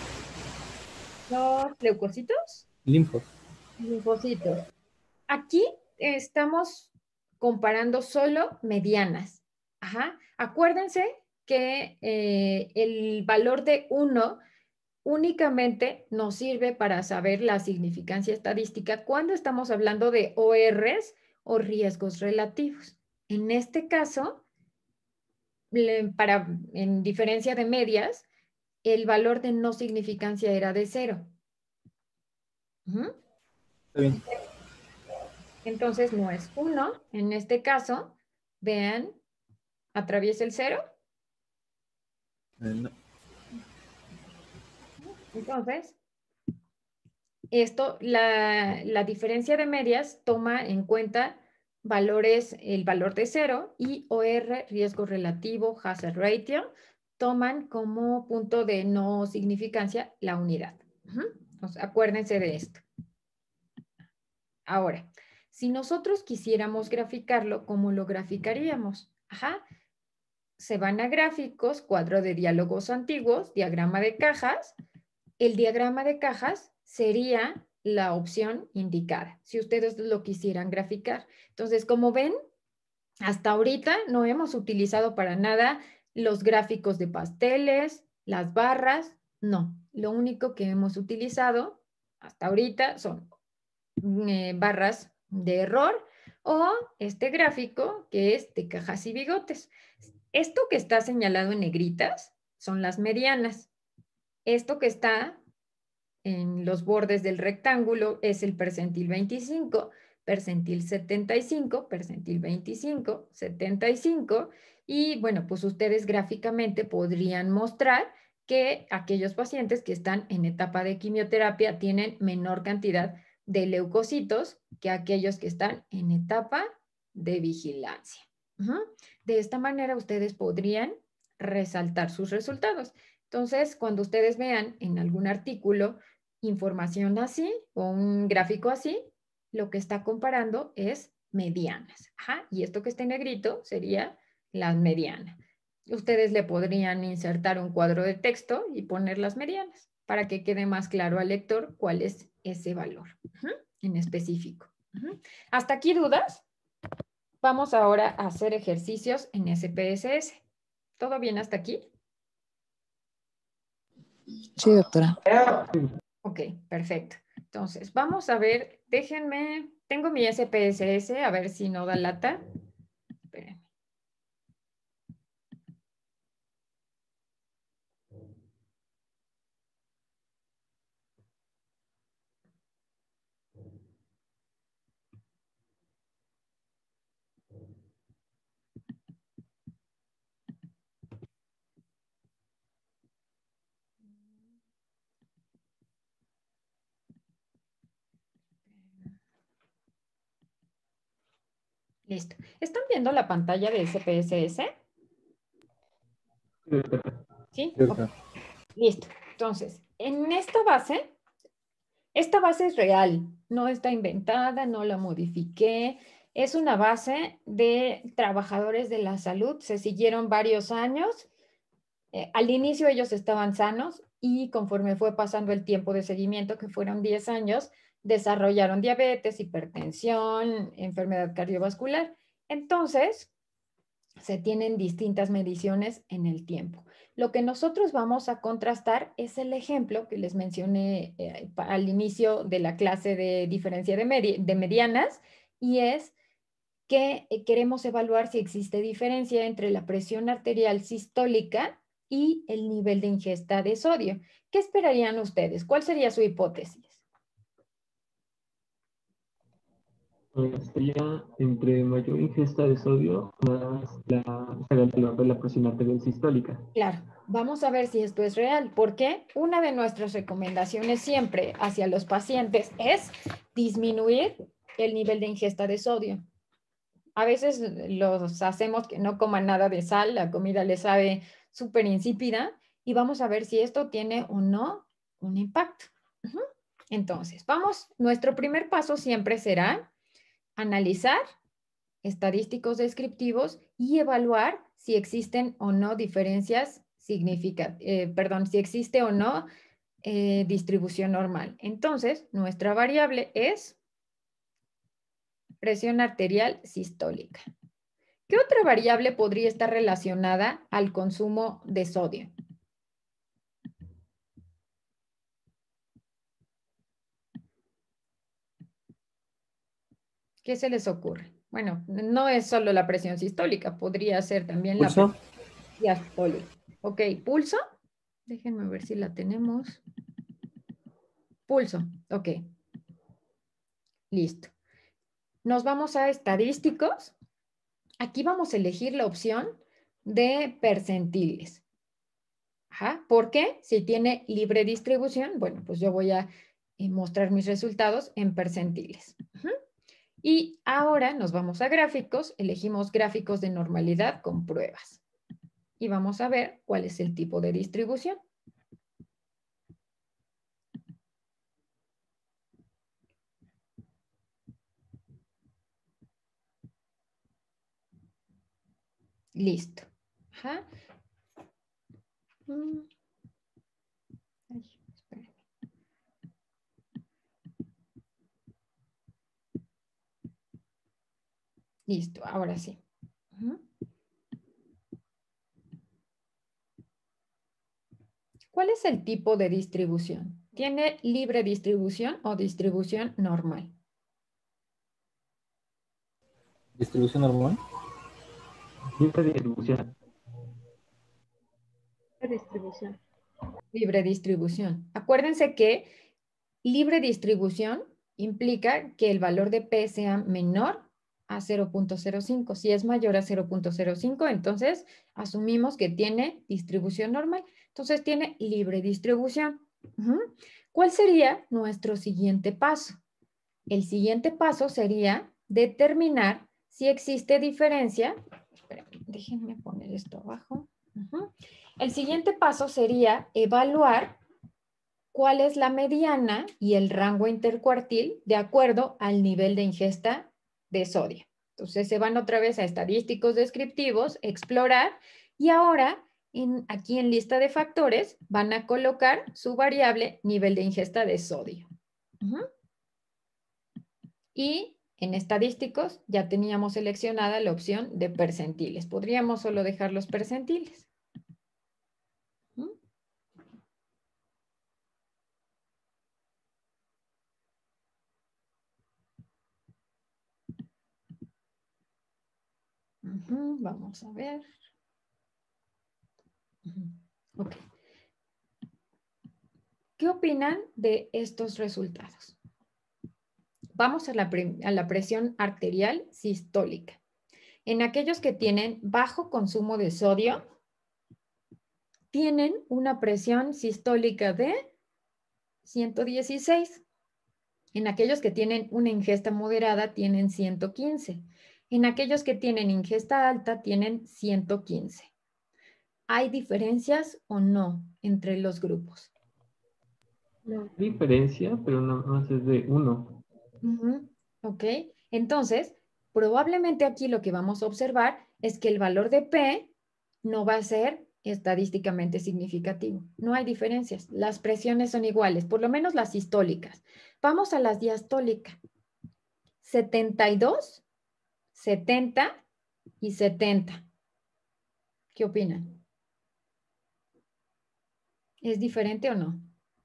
¿Los leucocitos? Linfocitos. Aquí estamos comparando solo medianas. Acuérdense que el valor de 1 únicamente nos sirve para saber la significancia estadística cuando estamos hablando de ORs o riesgos relativos. En este caso, en diferencia de medias, el valor de no significancia era de 0. Está bien. Entonces no es 1. En este caso, vean, atraviesa el 0. No. Entonces, la diferencia de medias toma en cuenta el valor de 0 y OR, riesgo relativo, hazard ratio, toman como punto de no significancia la unidad. Entonces, acuérdense de esto. Ahora, si nosotros quisiéramos graficarlo, ¿cómo lo graficaríamos? Se van a gráficos, cuadro de diálogos antiguos, diagrama de cajas. El diagrama de cajas sería la opción indicada, si ustedes lo quisieran graficar. Entonces, como ven, hasta ahorita no hemos utilizado para nada los gráficos de pasteles, las barras, no. Lo único que hemos utilizado hasta ahorita son barras de error o este gráfico que es de cajas y bigotes. Esto que está señalado en negritas son las medianas. Esto que está en los bordes del rectángulo es el percentil 25, percentil 75, percentil 25, 75 y bueno, pues ustedes gráficamente podrían mostrar que aquellos pacientes que están en etapa de quimioterapia tienen menor cantidad de leucocitos que aquellos que están en etapa de vigilancia. De esta manera ustedes podrían resaltar sus resultados. Entonces, cuando ustedes vean en algún artículo información así o un gráfico así, lo que está comparando es medianas. Y esto que está en negrito sería las medianas. Ustedes le podrían insertar un cuadro de texto y poner las medianas para que quede más claro al lector cuál es ese valor en específico. ¿Hasta aquí dudas? Vamos ahora a hacer ejercicios en SPSS. ¿Todo bien hasta aquí? Sí, doctora. Ok, perfecto. Entonces, vamos a ver, déjenme, tengo mi SPSS, a ver si no da lata. Espérenme. Listo. ¿Están viendo la pantalla de SPSS? ¿Sí? Okay. Listo. Entonces, en esta base es real, no está inventada, no la modifiqué. Es una base de trabajadores de la salud. Se siguieron varios años. Al inicio ellos estaban sanos y conforme fue pasando el tiempo de seguimiento, que fueron 10 años, desarrollaron diabetes, hipertensión, enfermedad cardiovascular. Entonces, se tienen distintas mediciones en el tiempo. Lo que nosotros vamos a contrastar es el ejemplo que les mencioné al inicio de la clase de diferencia de medianas, y es que queremos evaluar si existe diferencia entre la presión arterial sistólica y el nivel de ingesta de sodio. ¿Qué esperarían ustedes? ¿Cuál sería su hipótesis? Sería entre mayor ingesta de sodio más la presión arterial sistólica. Claro, vamos a ver si esto es real, porque una de nuestras recomendaciones siempre hacia los pacientes es disminuir el nivel de ingesta de sodio. A veces los hacemos que no coman nada de sal, la comida les sabe súper insípida, y vamos a ver si esto tiene o no un impacto. Entonces, nuestro primer paso siempre será analizar estadísticos descriptivos y evaluar si existen o no diferencias si existe o no distribución normal. Entonces, nuestra variable es presión arterial sistólica. ¿Qué otra variable podría estar relacionada al consumo de sodio? ¿Qué se les ocurre? Bueno, no es solo la presión sistólica, podría ser también ¿Pulso? la presión diastólica. Ok, ¿pulso? Déjenme ver si la tenemos. Pulso, ok. Listo. Nos vamos a estadísticos. Aquí vamos a elegir la opción de percentiles. Ajá. ¿Por qué? Si tiene libre distribución, bueno, pues yo voy a mostrar mis resultados en percentiles. Y ahora nos vamos a gráficos, elegimos gráficos de normalidad con pruebas. Y vamos a ver cuál es el tipo de distribución. Listo. Ajá. Ay, espérenme. Listo, ahora sí. ¿Cuál es el tipo de distribución? ¿Tiene libre distribución o distribución normal? ¿Distribución normal? Libre distribución. Distribución. Libre distribución. Acuérdense que libre distribución implica que el valor de P sea menor a 0.05. Si es mayor a 0.05, entonces asumimos que tiene distribución normal. Entonces tiene libre distribución. ¿Cuál sería nuestro siguiente paso? El siguiente paso sería determinar si existe diferencia. Espérenme, déjenme poner esto abajo. El siguiente paso sería evaluar cuál es la mediana y el rango intercuartil de acuerdo al nivel de ingesta de sodio. Entonces se van otra vez a estadísticos descriptivos, explorar, y ahora aquí en lista de factores van a colocar su variable nivel de ingesta de sodio. Y en estadísticos ya teníamos seleccionada la opción de percentiles. Podríamos solo dejar los percentiles. Vamos a ver. Ok. ¿Qué opinan de estos resultados? Vamos a la presión arterial sistólica. En aquellos que tienen bajo consumo de sodio, tienen una presión sistólica de 116. En aquellos que tienen una ingesta moderada, tienen 115. En aquellos que tienen ingesta alta, tienen 115. ¿Hay diferencias o no entre los grupos? No hay diferencia, pero nada más es de 1. Ok, entonces, probablemente aquí lo que vamos a observar es que el valor de P no va a ser estadísticamente significativo. No hay diferencias. Las presiones son iguales, por lo menos las sistólicas. Vamos a las diastólicas. 72, 70 y 70. ¿Qué opinan? ¿Es diferente o no?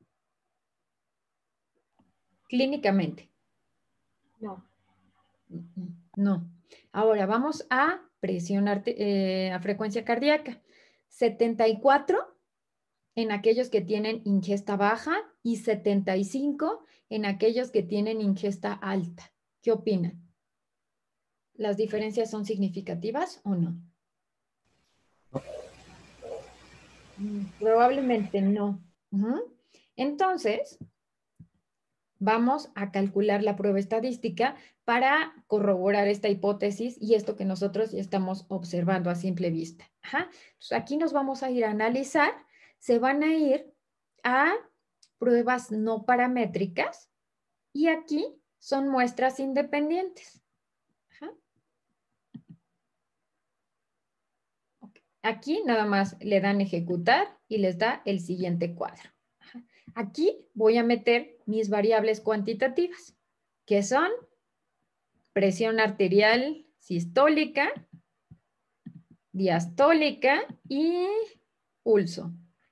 Clínicamente. No. No. Ahora vamos a presión a frecuencia cardíaca. 74 en aquellos que tienen ingesta baja y 75 en aquellos que tienen ingesta alta. ¿Qué opinan? ¿Las diferencias son significativas o no? Probablemente no. Entonces, vamos a calcular la prueba estadística para corroborar esta hipótesis y esto que nosotros ya estamos observando a simple vista. Entonces, aquí nos vamos a ir a analizar. Se van a ir a pruebas no paramétricas y aquí son muestras independientes. Aquí nada más le dan ejecutar y les da el siguiente cuadro. Aquí voy a meter mis variables cuantitativas, que son presión arterial sistólica, diastólica y pulso.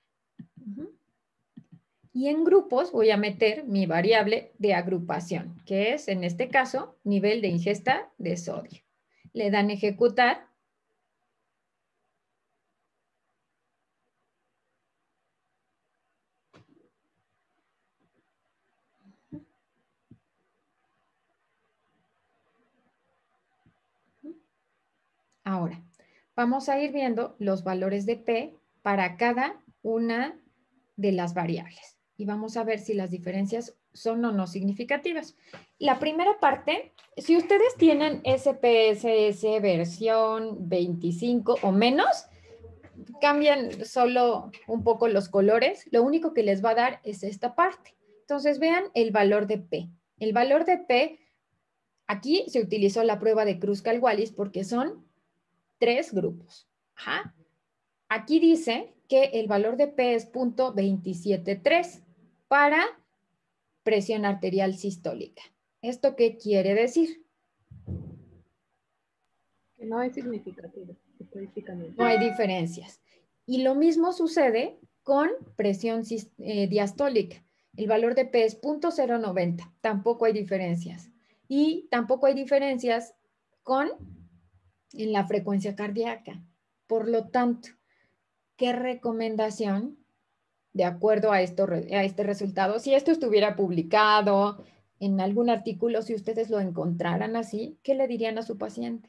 Y en grupos voy a meter mi variable de agrupación, que es en este caso nivel de ingesta de sodio. Le dan ejecutar. Ahora, vamos a ir viendo los valores de P para cada una de las variables. Y vamos a ver si las diferencias son o no significativas. La primera parte, si ustedes tienen SPSS versión 25 o menos, cambian solo un poco los colores. Lo único que les va a dar es esta parte. Entonces, vean el valor de P. El valor de P, aquí se utilizó la prueba de Kruskal-Wallis porque son 3 grupos. Aquí dice que el valor de P es 0.273 para presión arterial sistólica. ¿Esto qué quiere decir? Que no es significativo estadísticamente. No hay diferencias. Y lo mismo sucede con presión diastólica. El valor de P es 0.090. Tampoco hay diferencias. Y tampoco hay diferencias en la frecuencia cardíaca. Por lo tanto, ¿qué recomendación, de acuerdo a este resultado, si esto estuviera publicado en algún artículo, si ustedes lo encontraran así, qué le dirían a su paciente?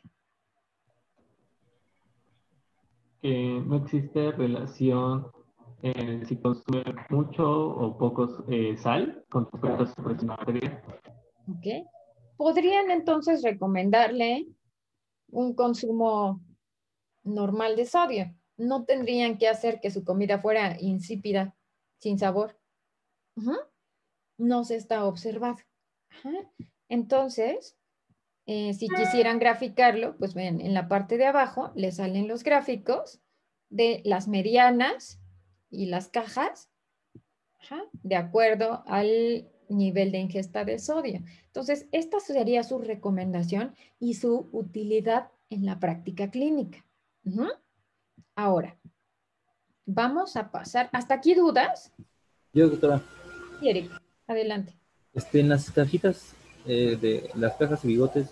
Que no existe relación si consume mucho o poco sal con respecto a su presión arterial. ¿Ok? Podrían entonces recomendarle un consumo normal de sodio. No tendrían que hacer que su comida fuera insípida, sin sabor. No se está observado. Entonces, si quisieran graficarlo, pues ven, en la parte de abajo les salen los gráficos de las medianas y las cajas, de acuerdo al nivel de ingesta de sodio. Entonces, esta sería su recomendación y su utilidad en la práctica clínica. Ahora, vamos a pasar. ¿Hasta aquí dudas? Yo, doctora, Sí, Eric, adelante. en las cajitas de las cajas y bigotes,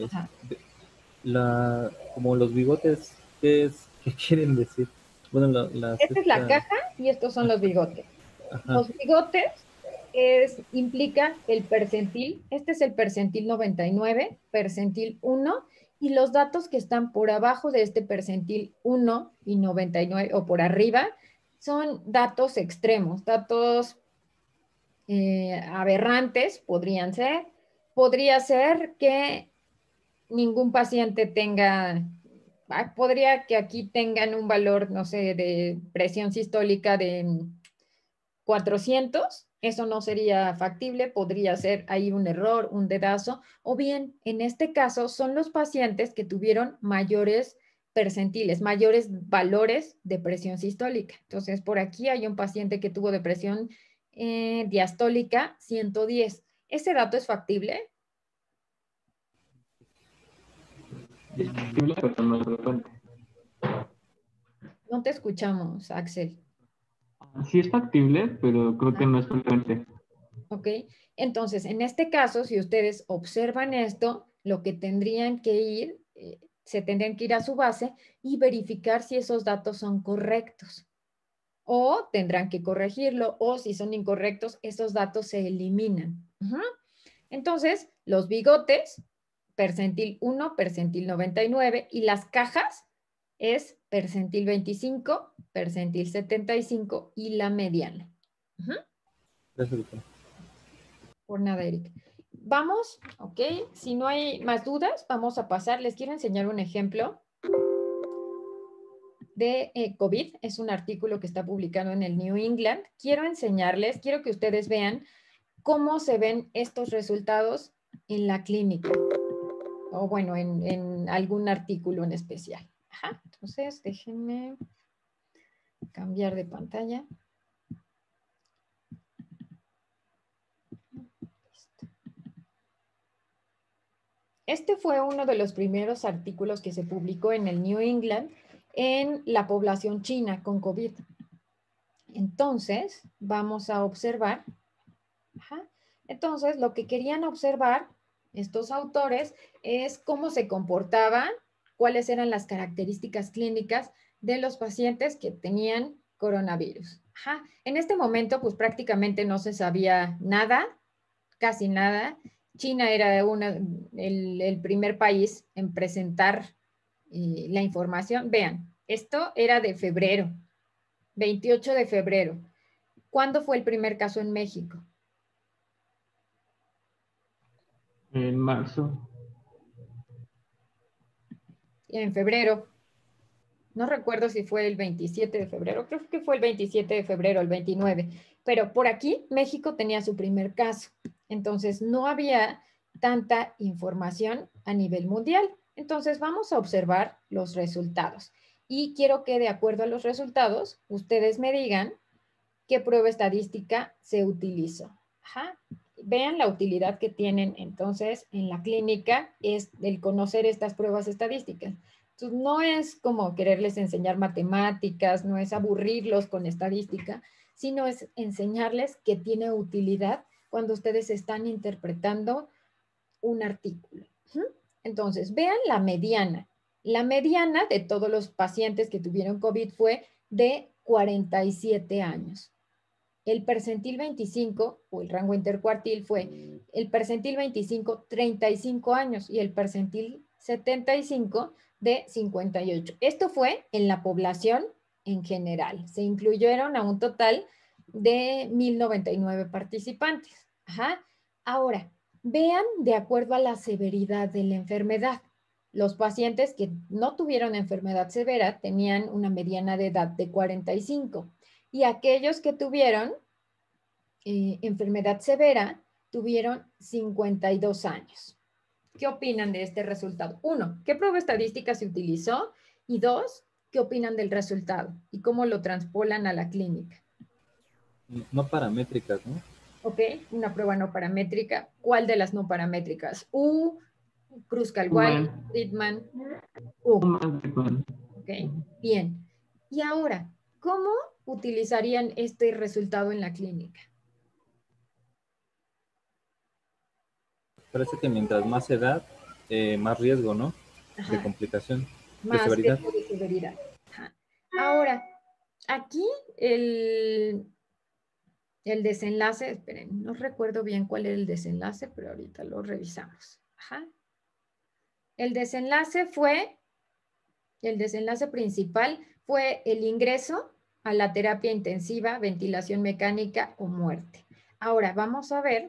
como los bigotes, ¿qué quieren decir? Bueno, Esta es la caja y estos son los bigotes. Ajá. Los bigotes implica el percentil. Este es el percentil 99, percentil 1, y los datos que están por abajo de este percentil 1 y 99 o por arriba son datos extremos, datos aberrantes podrían ser. Podría ser que ningún paciente tenga, podría que aquí tengan un valor, no sé, de presión sistólica de 400, eso no sería factible, podría ser ahí un error, un dedazo, o bien, en este caso, son los pacientes que tuvieron mayores percentiles, mayores valores de presión sistólica. Entonces, por aquí hay un paciente que tuvo depresión diastólica 110. ¿Ese dato es factible? Es factible, pero no es frecuente. No te escuchamos, Axel. Sí es factible, pero creo que no es frecuente. ¿Ok? Entonces, en este caso, si ustedes observan esto, lo que tendrían que ir, se tendrían que ir a su base y verificar si esos datos son correctos. O tendrán que corregirlo, o si son incorrectos, esos datos se eliminan. Entonces, los bigotes, percentil 1, percentil 99, y las cajas es percentil 25, percentil 75 y la mediana. Gracias, doctora. Por nada, Eric. Vamos, ok, si no hay más dudas, vamos a pasar. Les quiero enseñar un ejemplo de COVID. Es un artículo que está publicado en el New England. Quiero enseñarles, quiero que ustedes vean cómo se ven estos resultados en la clínica. O bueno, en algún artículo en especial. Ajá. Entonces, déjenme cambiar de pantalla. Este fue uno de los primeros artículos que se publicó en el New England en la población china con COVID. Entonces, vamos a observar. Ajá. Entonces, lo que querían observar estos autores es cómo se comportaban, cuáles eran las características clínicas de los pacientes que tenían coronavirus. Ajá. En este momento, pues prácticamente no se sabía nada, casi nada. China era el primer país en presentar la información. Vean, esto era de febrero, 28 de febrero. ¿Cuándo fue el primer caso en México? En marzo. En febrero. No recuerdo si fue el 27 de febrero, creo que fue el 27 de febrero, el 29. Pero por aquí México tenía su primer caso. Entonces no había tanta información a nivel mundial. Entonces vamos a observar los resultados. Y quiero que de acuerdo a los resultados, ustedes me digan qué prueba estadística se utilizó. Ajá. Vean la utilidad que tienen entonces en la clínica es el conocer estas pruebas estadísticas. Entonces, no es como quererles enseñar matemáticas, no es aburrirlos con estadística, sino es enseñarles que tiene utilidad cuando ustedes están interpretando un artículo. Entonces, vean la mediana. La mediana de todos los pacientes que tuvieron COVID fue de 47 años. El percentil 25 o el rango intercuartil fue el percentil 25, 35 años y el percentil 75 de 58. Esto fue en la población en general. Se incluyeron a un total de 1,099 participantes. Ajá. Ahora, vean de acuerdo a la severidad de la enfermedad. Los pacientes que no tuvieron enfermedad severa tenían una mediana de edad de 45 y aquellos que tuvieron enfermedad severa tuvieron 52 años. ¿Qué opinan de este resultado? Uno, ¿qué prueba estadística se utilizó? Y dos, ¿qué opinan del resultado? ¿Y cómo lo transpolan a la clínica? No paramétricas, ¿no? Ok, una prueba no paramétrica. ¿Cuál de las no paramétricas? U, Kruskal-Wallis, Friedman, U. Ok, bien. Y ahora, ¿cómo utilizarían este resultado en la clínica? Parece que mientras más edad, más riesgo, ¿no? Ajá. De complicación, de Más severidad. riesgo de severidad. Ajá. Ahora, aquí el desenlace, esperen, no recuerdo bien cuál era el desenlace, pero ahorita lo revisamos. Ajá. El desenlace principal fue el ingreso a la terapia intensiva, ventilación mecánica o muerte. Ahora vamos a ver.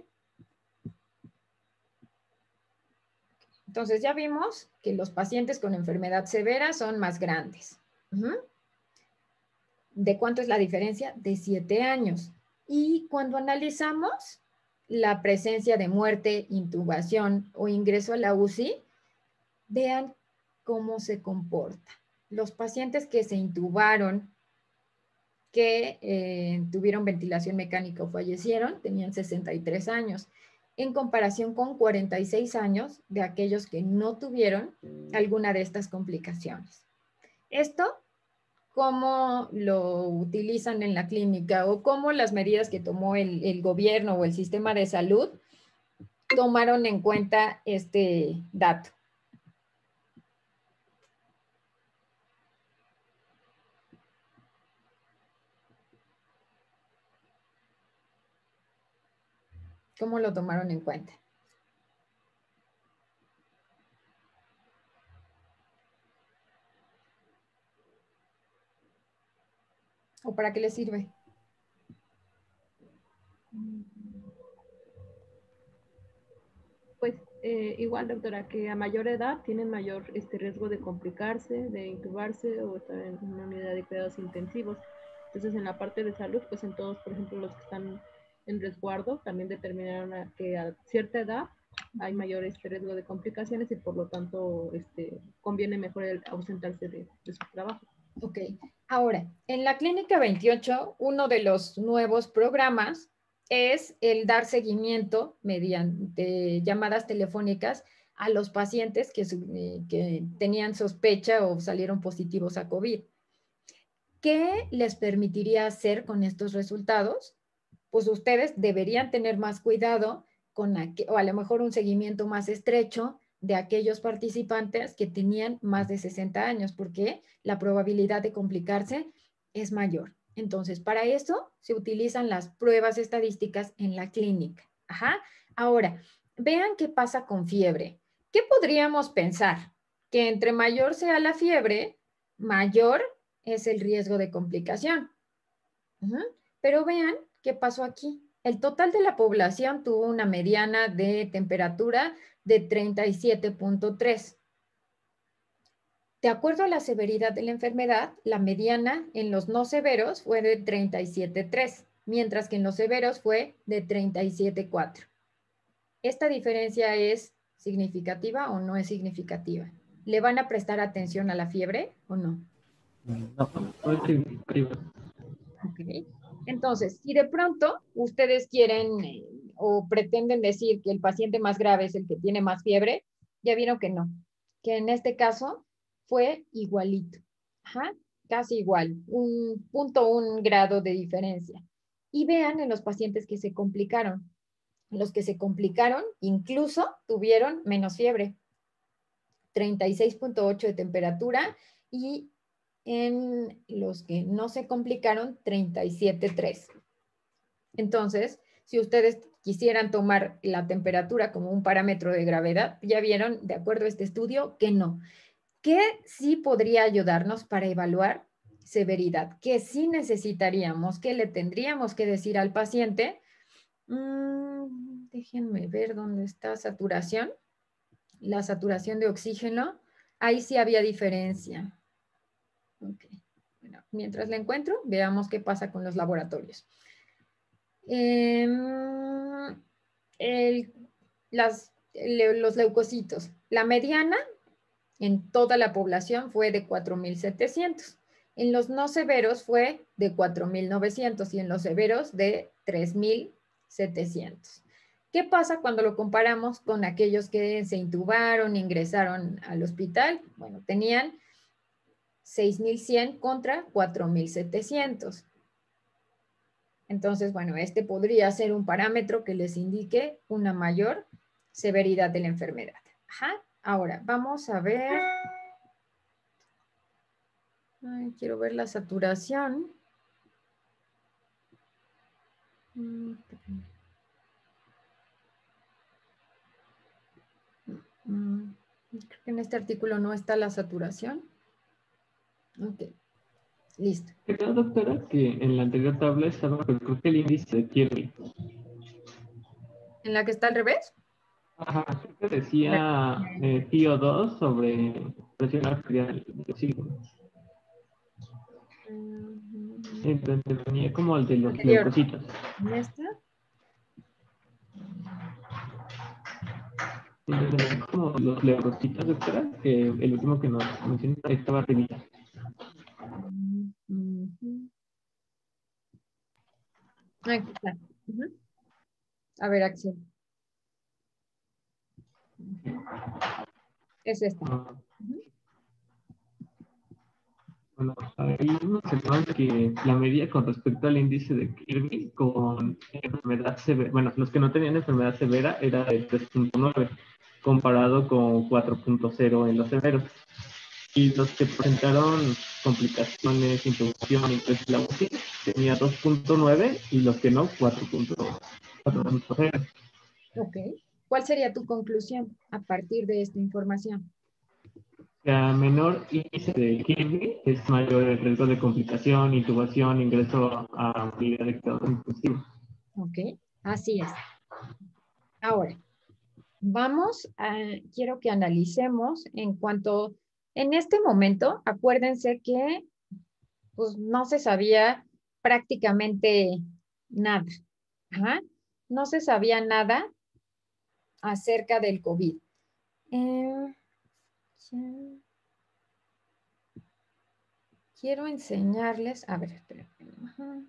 Entonces ya vimos que los pacientes con enfermedad severa son más grandes. ¿De cuánto es la diferencia? De 7 años. Y cuando analizamos la presencia de muerte, intubación o ingreso a la UCI, vean cómo se comporta. Los pacientes que se intubaron, que tuvieron ventilación mecánica o fallecieron, tenían 63 años, en comparación con 46 años de aquellos que no tuvieron alguna de estas complicaciones. Esto cómo lo utilizan en la clínica o cómo las medidas que tomó el gobierno o el sistema de salud tomaron en cuenta este dato. ¿Cómo lo tomaron en cuenta? ¿O para qué les sirve? Pues igual, doctora, que a mayor edad tienen mayor riesgo de complicarse, de intubarse o estar en una unidad de cuidados intensivos. Entonces, en la parte de salud, pues en todos, por ejemplo, los que están en resguardo, también determinaron que a cierta edad hay mayor riesgo de complicaciones y por lo tanto conviene mejor ausentarse de su trabajo. Ok. Ahora, en la Clínica 28, uno de los nuevos programas es el dar seguimiento mediante llamadas telefónicas a los pacientes que tenían sospecha o salieron positivos a COVID. ¿Qué les permitiría hacer con estos resultados? Pues ustedes deberían tener más cuidado o a lo mejor un seguimiento más estrecho de aquellos participantes que tenían más de 60 años, porque la probabilidad de complicarse es mayor. Entonces, para eso se utilizan las pruebas estadísticas en la clínica. Ajá. Ahora, vean qué pasa con fiebre. ¿Qué podríamos pensar? Que entre mayor sea la fiebre, mayor es el riesgo de complicación. Pero vean qué pasó aquí. El total de la población tuvo una mediana de temperatura de 37.3. De acuerdo a la severidad de la enfermedad, la mediana en los no severos fue de 37.3, mientras que en los severos fue de 37.4. ¿Esta diferencia es significativa o no es significativa? ¿Le van a prestar atención a la fiebre o no? No, no es significativo. Ok. Entonces, si de pronto ustedes quieren o pretenden decir que el paciente más grave es el que tiene más fiebre, ya vieron que no, que en este caso fue igualito. Ajá, casi igual, 1.1 grado de diferencia. Y vean en los pacientes que se complicaron. Los que se complicaron incluso tuvieron menos fiebre, 36.8 de temperatura, y en los que no se complicaron, 37.3. Entonces, si ustedes quisieran tomar la temperatura como un parámetro de gravedad, ya vieron, de acuerdo a este estudio, que no. ¿Qué sí podría ayudarnos para evaluar severidad? ¿Qué sí necesitaríamos? ¿Qué le tendríamos que decir al paciente? Déjenme ver dónde está saturación. La saturación de oxígeno, ahí sí había diferencia. Ok. Bueno, mientras la encuentro, veamos qué pasa con los laboratorios. Los leucocitos. La mediana en toda la población fue de 4.700. En los no severos fue de 4.900 y en los severos de 3.700. ¿Qué pasa cuando lo comparamos con aquellos que se intubaron, ingresaron al hospital? Bueno, tenían 6.100 contra 4.700. Entonces, bueno, este podría ser un parámetro que les indique una mayor severidad de la enfermedad. Ajá. Ahora, vamos a ver. Ay, quiero ver la saturación. Creo que en este artículo no está la saturación. Ok, listo. Creo, doctora, que en la anterior tabla estaba, pero creo que el índice de Kirby. ¿En la que está al revés? Ajá, creo que decía PO2 sobre presión arterial de oxígeno. Entonces venía como el de los Anterior. leucocitos. ¿En esta? Entonces venía como los leucocitos, doctora, que el último que nos mencionó estaba arriba. Aquí está. A ver, acción. Es esta. Bueno, ahí mencionaban que la medida con respecto al índice de Kirby con enfermedad severa, bueno, los que no tenían enfermedad severa era de 3.9 comparado con 4.0 en los severos. Y los que presentaron complicaciones, intubación y pues la UCI tenía 2.9 y los que no 4.0. Ok. ¿Cuál sería tu conclusión a partir de esta información? A menor índice de Kirby es mayor el riesgo de complicación, intubación, ingreso a unidad de cuidados intensivos. Ok, así es. Ahora, quiero que analicemos en este momento, acuérdense que pues no se sabía prácticamente nada. Ajá. No se sabía nada acerca del COVID. Quiero enseñarles, a ver, espera. Ajá.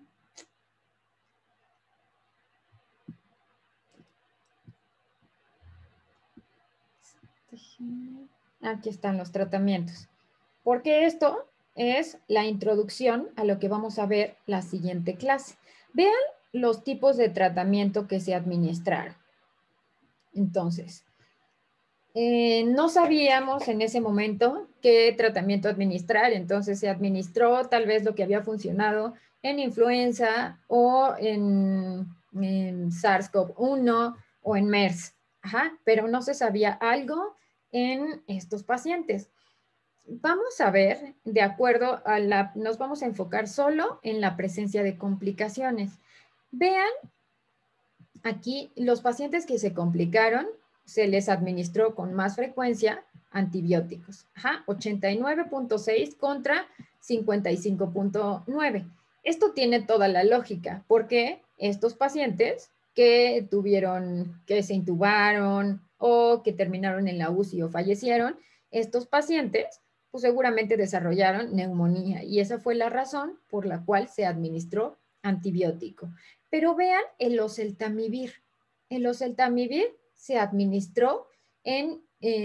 Aquí están los tratamientos. Porque esto es la introducción a lo que vamos a ver la siguiente clase. Vean los tipos de tratamiento que se administraron. Entonces, no sabíamos en ese momento qué tratamiento administrar, entonces se administró tal vez lo que había funcionado en influenza o en SARS-CoV-1 o en MERS. Ajá, pero no se sabía algo en estos pacientes. Vamos a ver, de acuerdo a nos vamos a enfocar solo en la presencia de complicaciones. Vean, aquí los pacientes que se complicaron, se les administró con más frecuencia antibióticos. Ajá, 89.6 contra 55.9. Esto tiene toda la lógica, porque estos pacientes que se intubaron o que terminaron en la UCI o fallecieron, estos pacientes pues seguramente desarrollaron neumonía y esa fue la razón por la cual se administró antibiótico. Pero vean el oseltamivir. El oseltamivir se administró en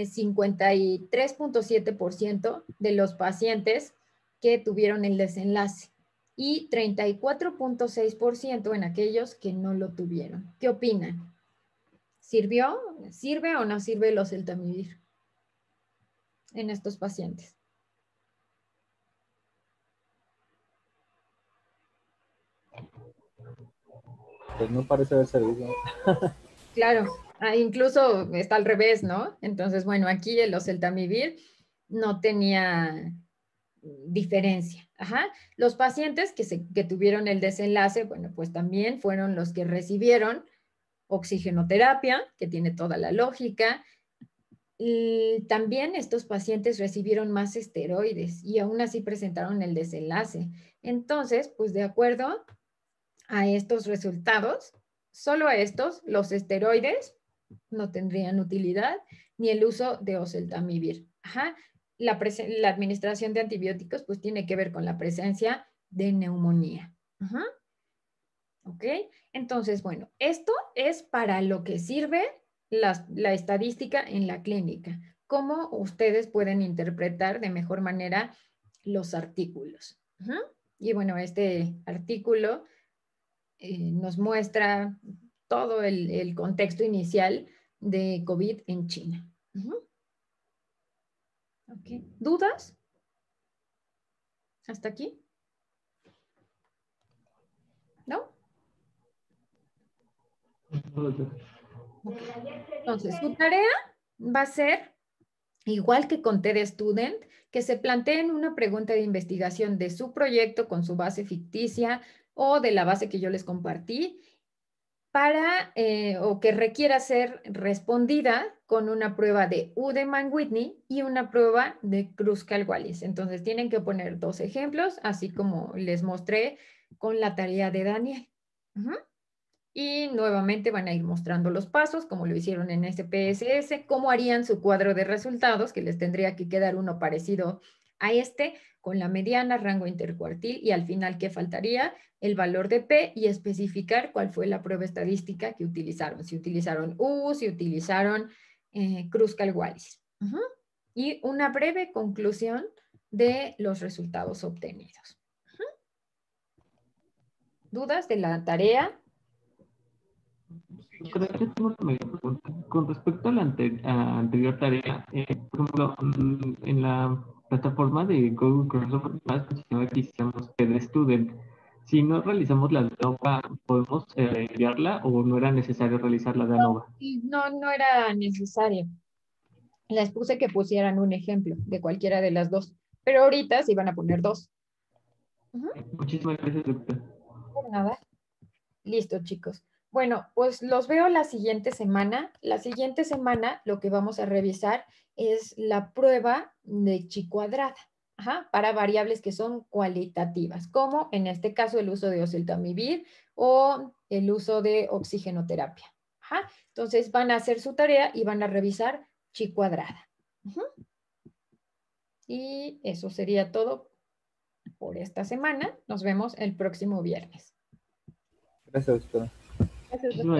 53.7% de los pacientes que tuvieron el desenlace y 34.6% en aquellos que no lo tuvieron. ¿Qué opinan? ¿Sirve o no sirve el oseltamivir en estos pacientes? Pues no parece haber servido. Claro, incluso está al revés, ¿no? Entonces, bueno, aquí el oseltamivir no tenía diferencia. Ajá. Los pacientes que tuvieron el desenlace, bueno, pues también fueron los que recibieron oxigenoterapia, que tiene toda la lógica. Y también estos pacientes recibieron más esteroides y aún así presentaron el desenlace. Entonces, pues de acuerdo a estos resultados, solo a estos, los esteroides no tendrían utilidad, ni el uso de oseltamivir. Ajá. La administración de antibióticos pues tiene que ver con la presencia de neumonía. Ajá. ¿Ok? Entonces, bueno, esto es para lo que sirve la estadística en la clínica. Cómo ustedes pueden interpretar de mejor manera los artículos. Ajá. Y bueno, este artículo nos muestra todo el contexto inicial de COVID en China. Okay. ¿Dudas? ¿Hasta aquí? ¿No? Okay. Entonces, su tarea va a ser, igual que con TED Student, que se planteen una pregunta de investigación de su proyecto con su base ficticia o de la base que yo les compartí, o que requiera ser respondida con una prueba de Udemann-Whitney y una prueba de Kruskal-Wallis. Entonces tienen que poner 2 ejemplos, así como les mostré con la tarea de Daniel. Y nuevamente van a ir mostrando los pasos, como lo hicieron en SPSS, cómo harían su cuadro de resultados, que les tendría que quedar uno parecido a este, con la mediana, rango intercuartil, y al final, ¿qué faltaría? El valor de P y especificar cuál fue la prueba estadística que utilizaron. Si utilizaron U, si utilizaron Kruskal-Wallis. Y una breve conclusión de los resultados obtenidos. ¿Dudas de la tarea? Creo que tengo una media pregunta. Con respecto a la anterior tarea, por ejemplo, en la plataforma de Google Classroom, más mencionaba que hiciéramos PD Student. Si no realizamos la de ANOVA, ¿podemos enviarla o no era necesario realizar la de ANOVA? No, no era necesario. Les puse que pusieran un ejemplo de cualquiera de las dos, pero ahorita sí van a poner dos. Muchísimas gracias, doctor. Por nada. Listo, chicos. Bueno, pues los veo la siguiente semana. La siguiente semana lo que vamos a revisar es la prueba de chi cuadrada, para variables que son cualitativas, como en este caso el uso de oseltamivir o el uso de oxigenoterapia. Entonces van a hacer su tarea y van a revisar chi cuadrada. Y eso sería todo por esta semana. Nos vemos el próximo viernes. Gracias, doctora. Gracias, Muchísimas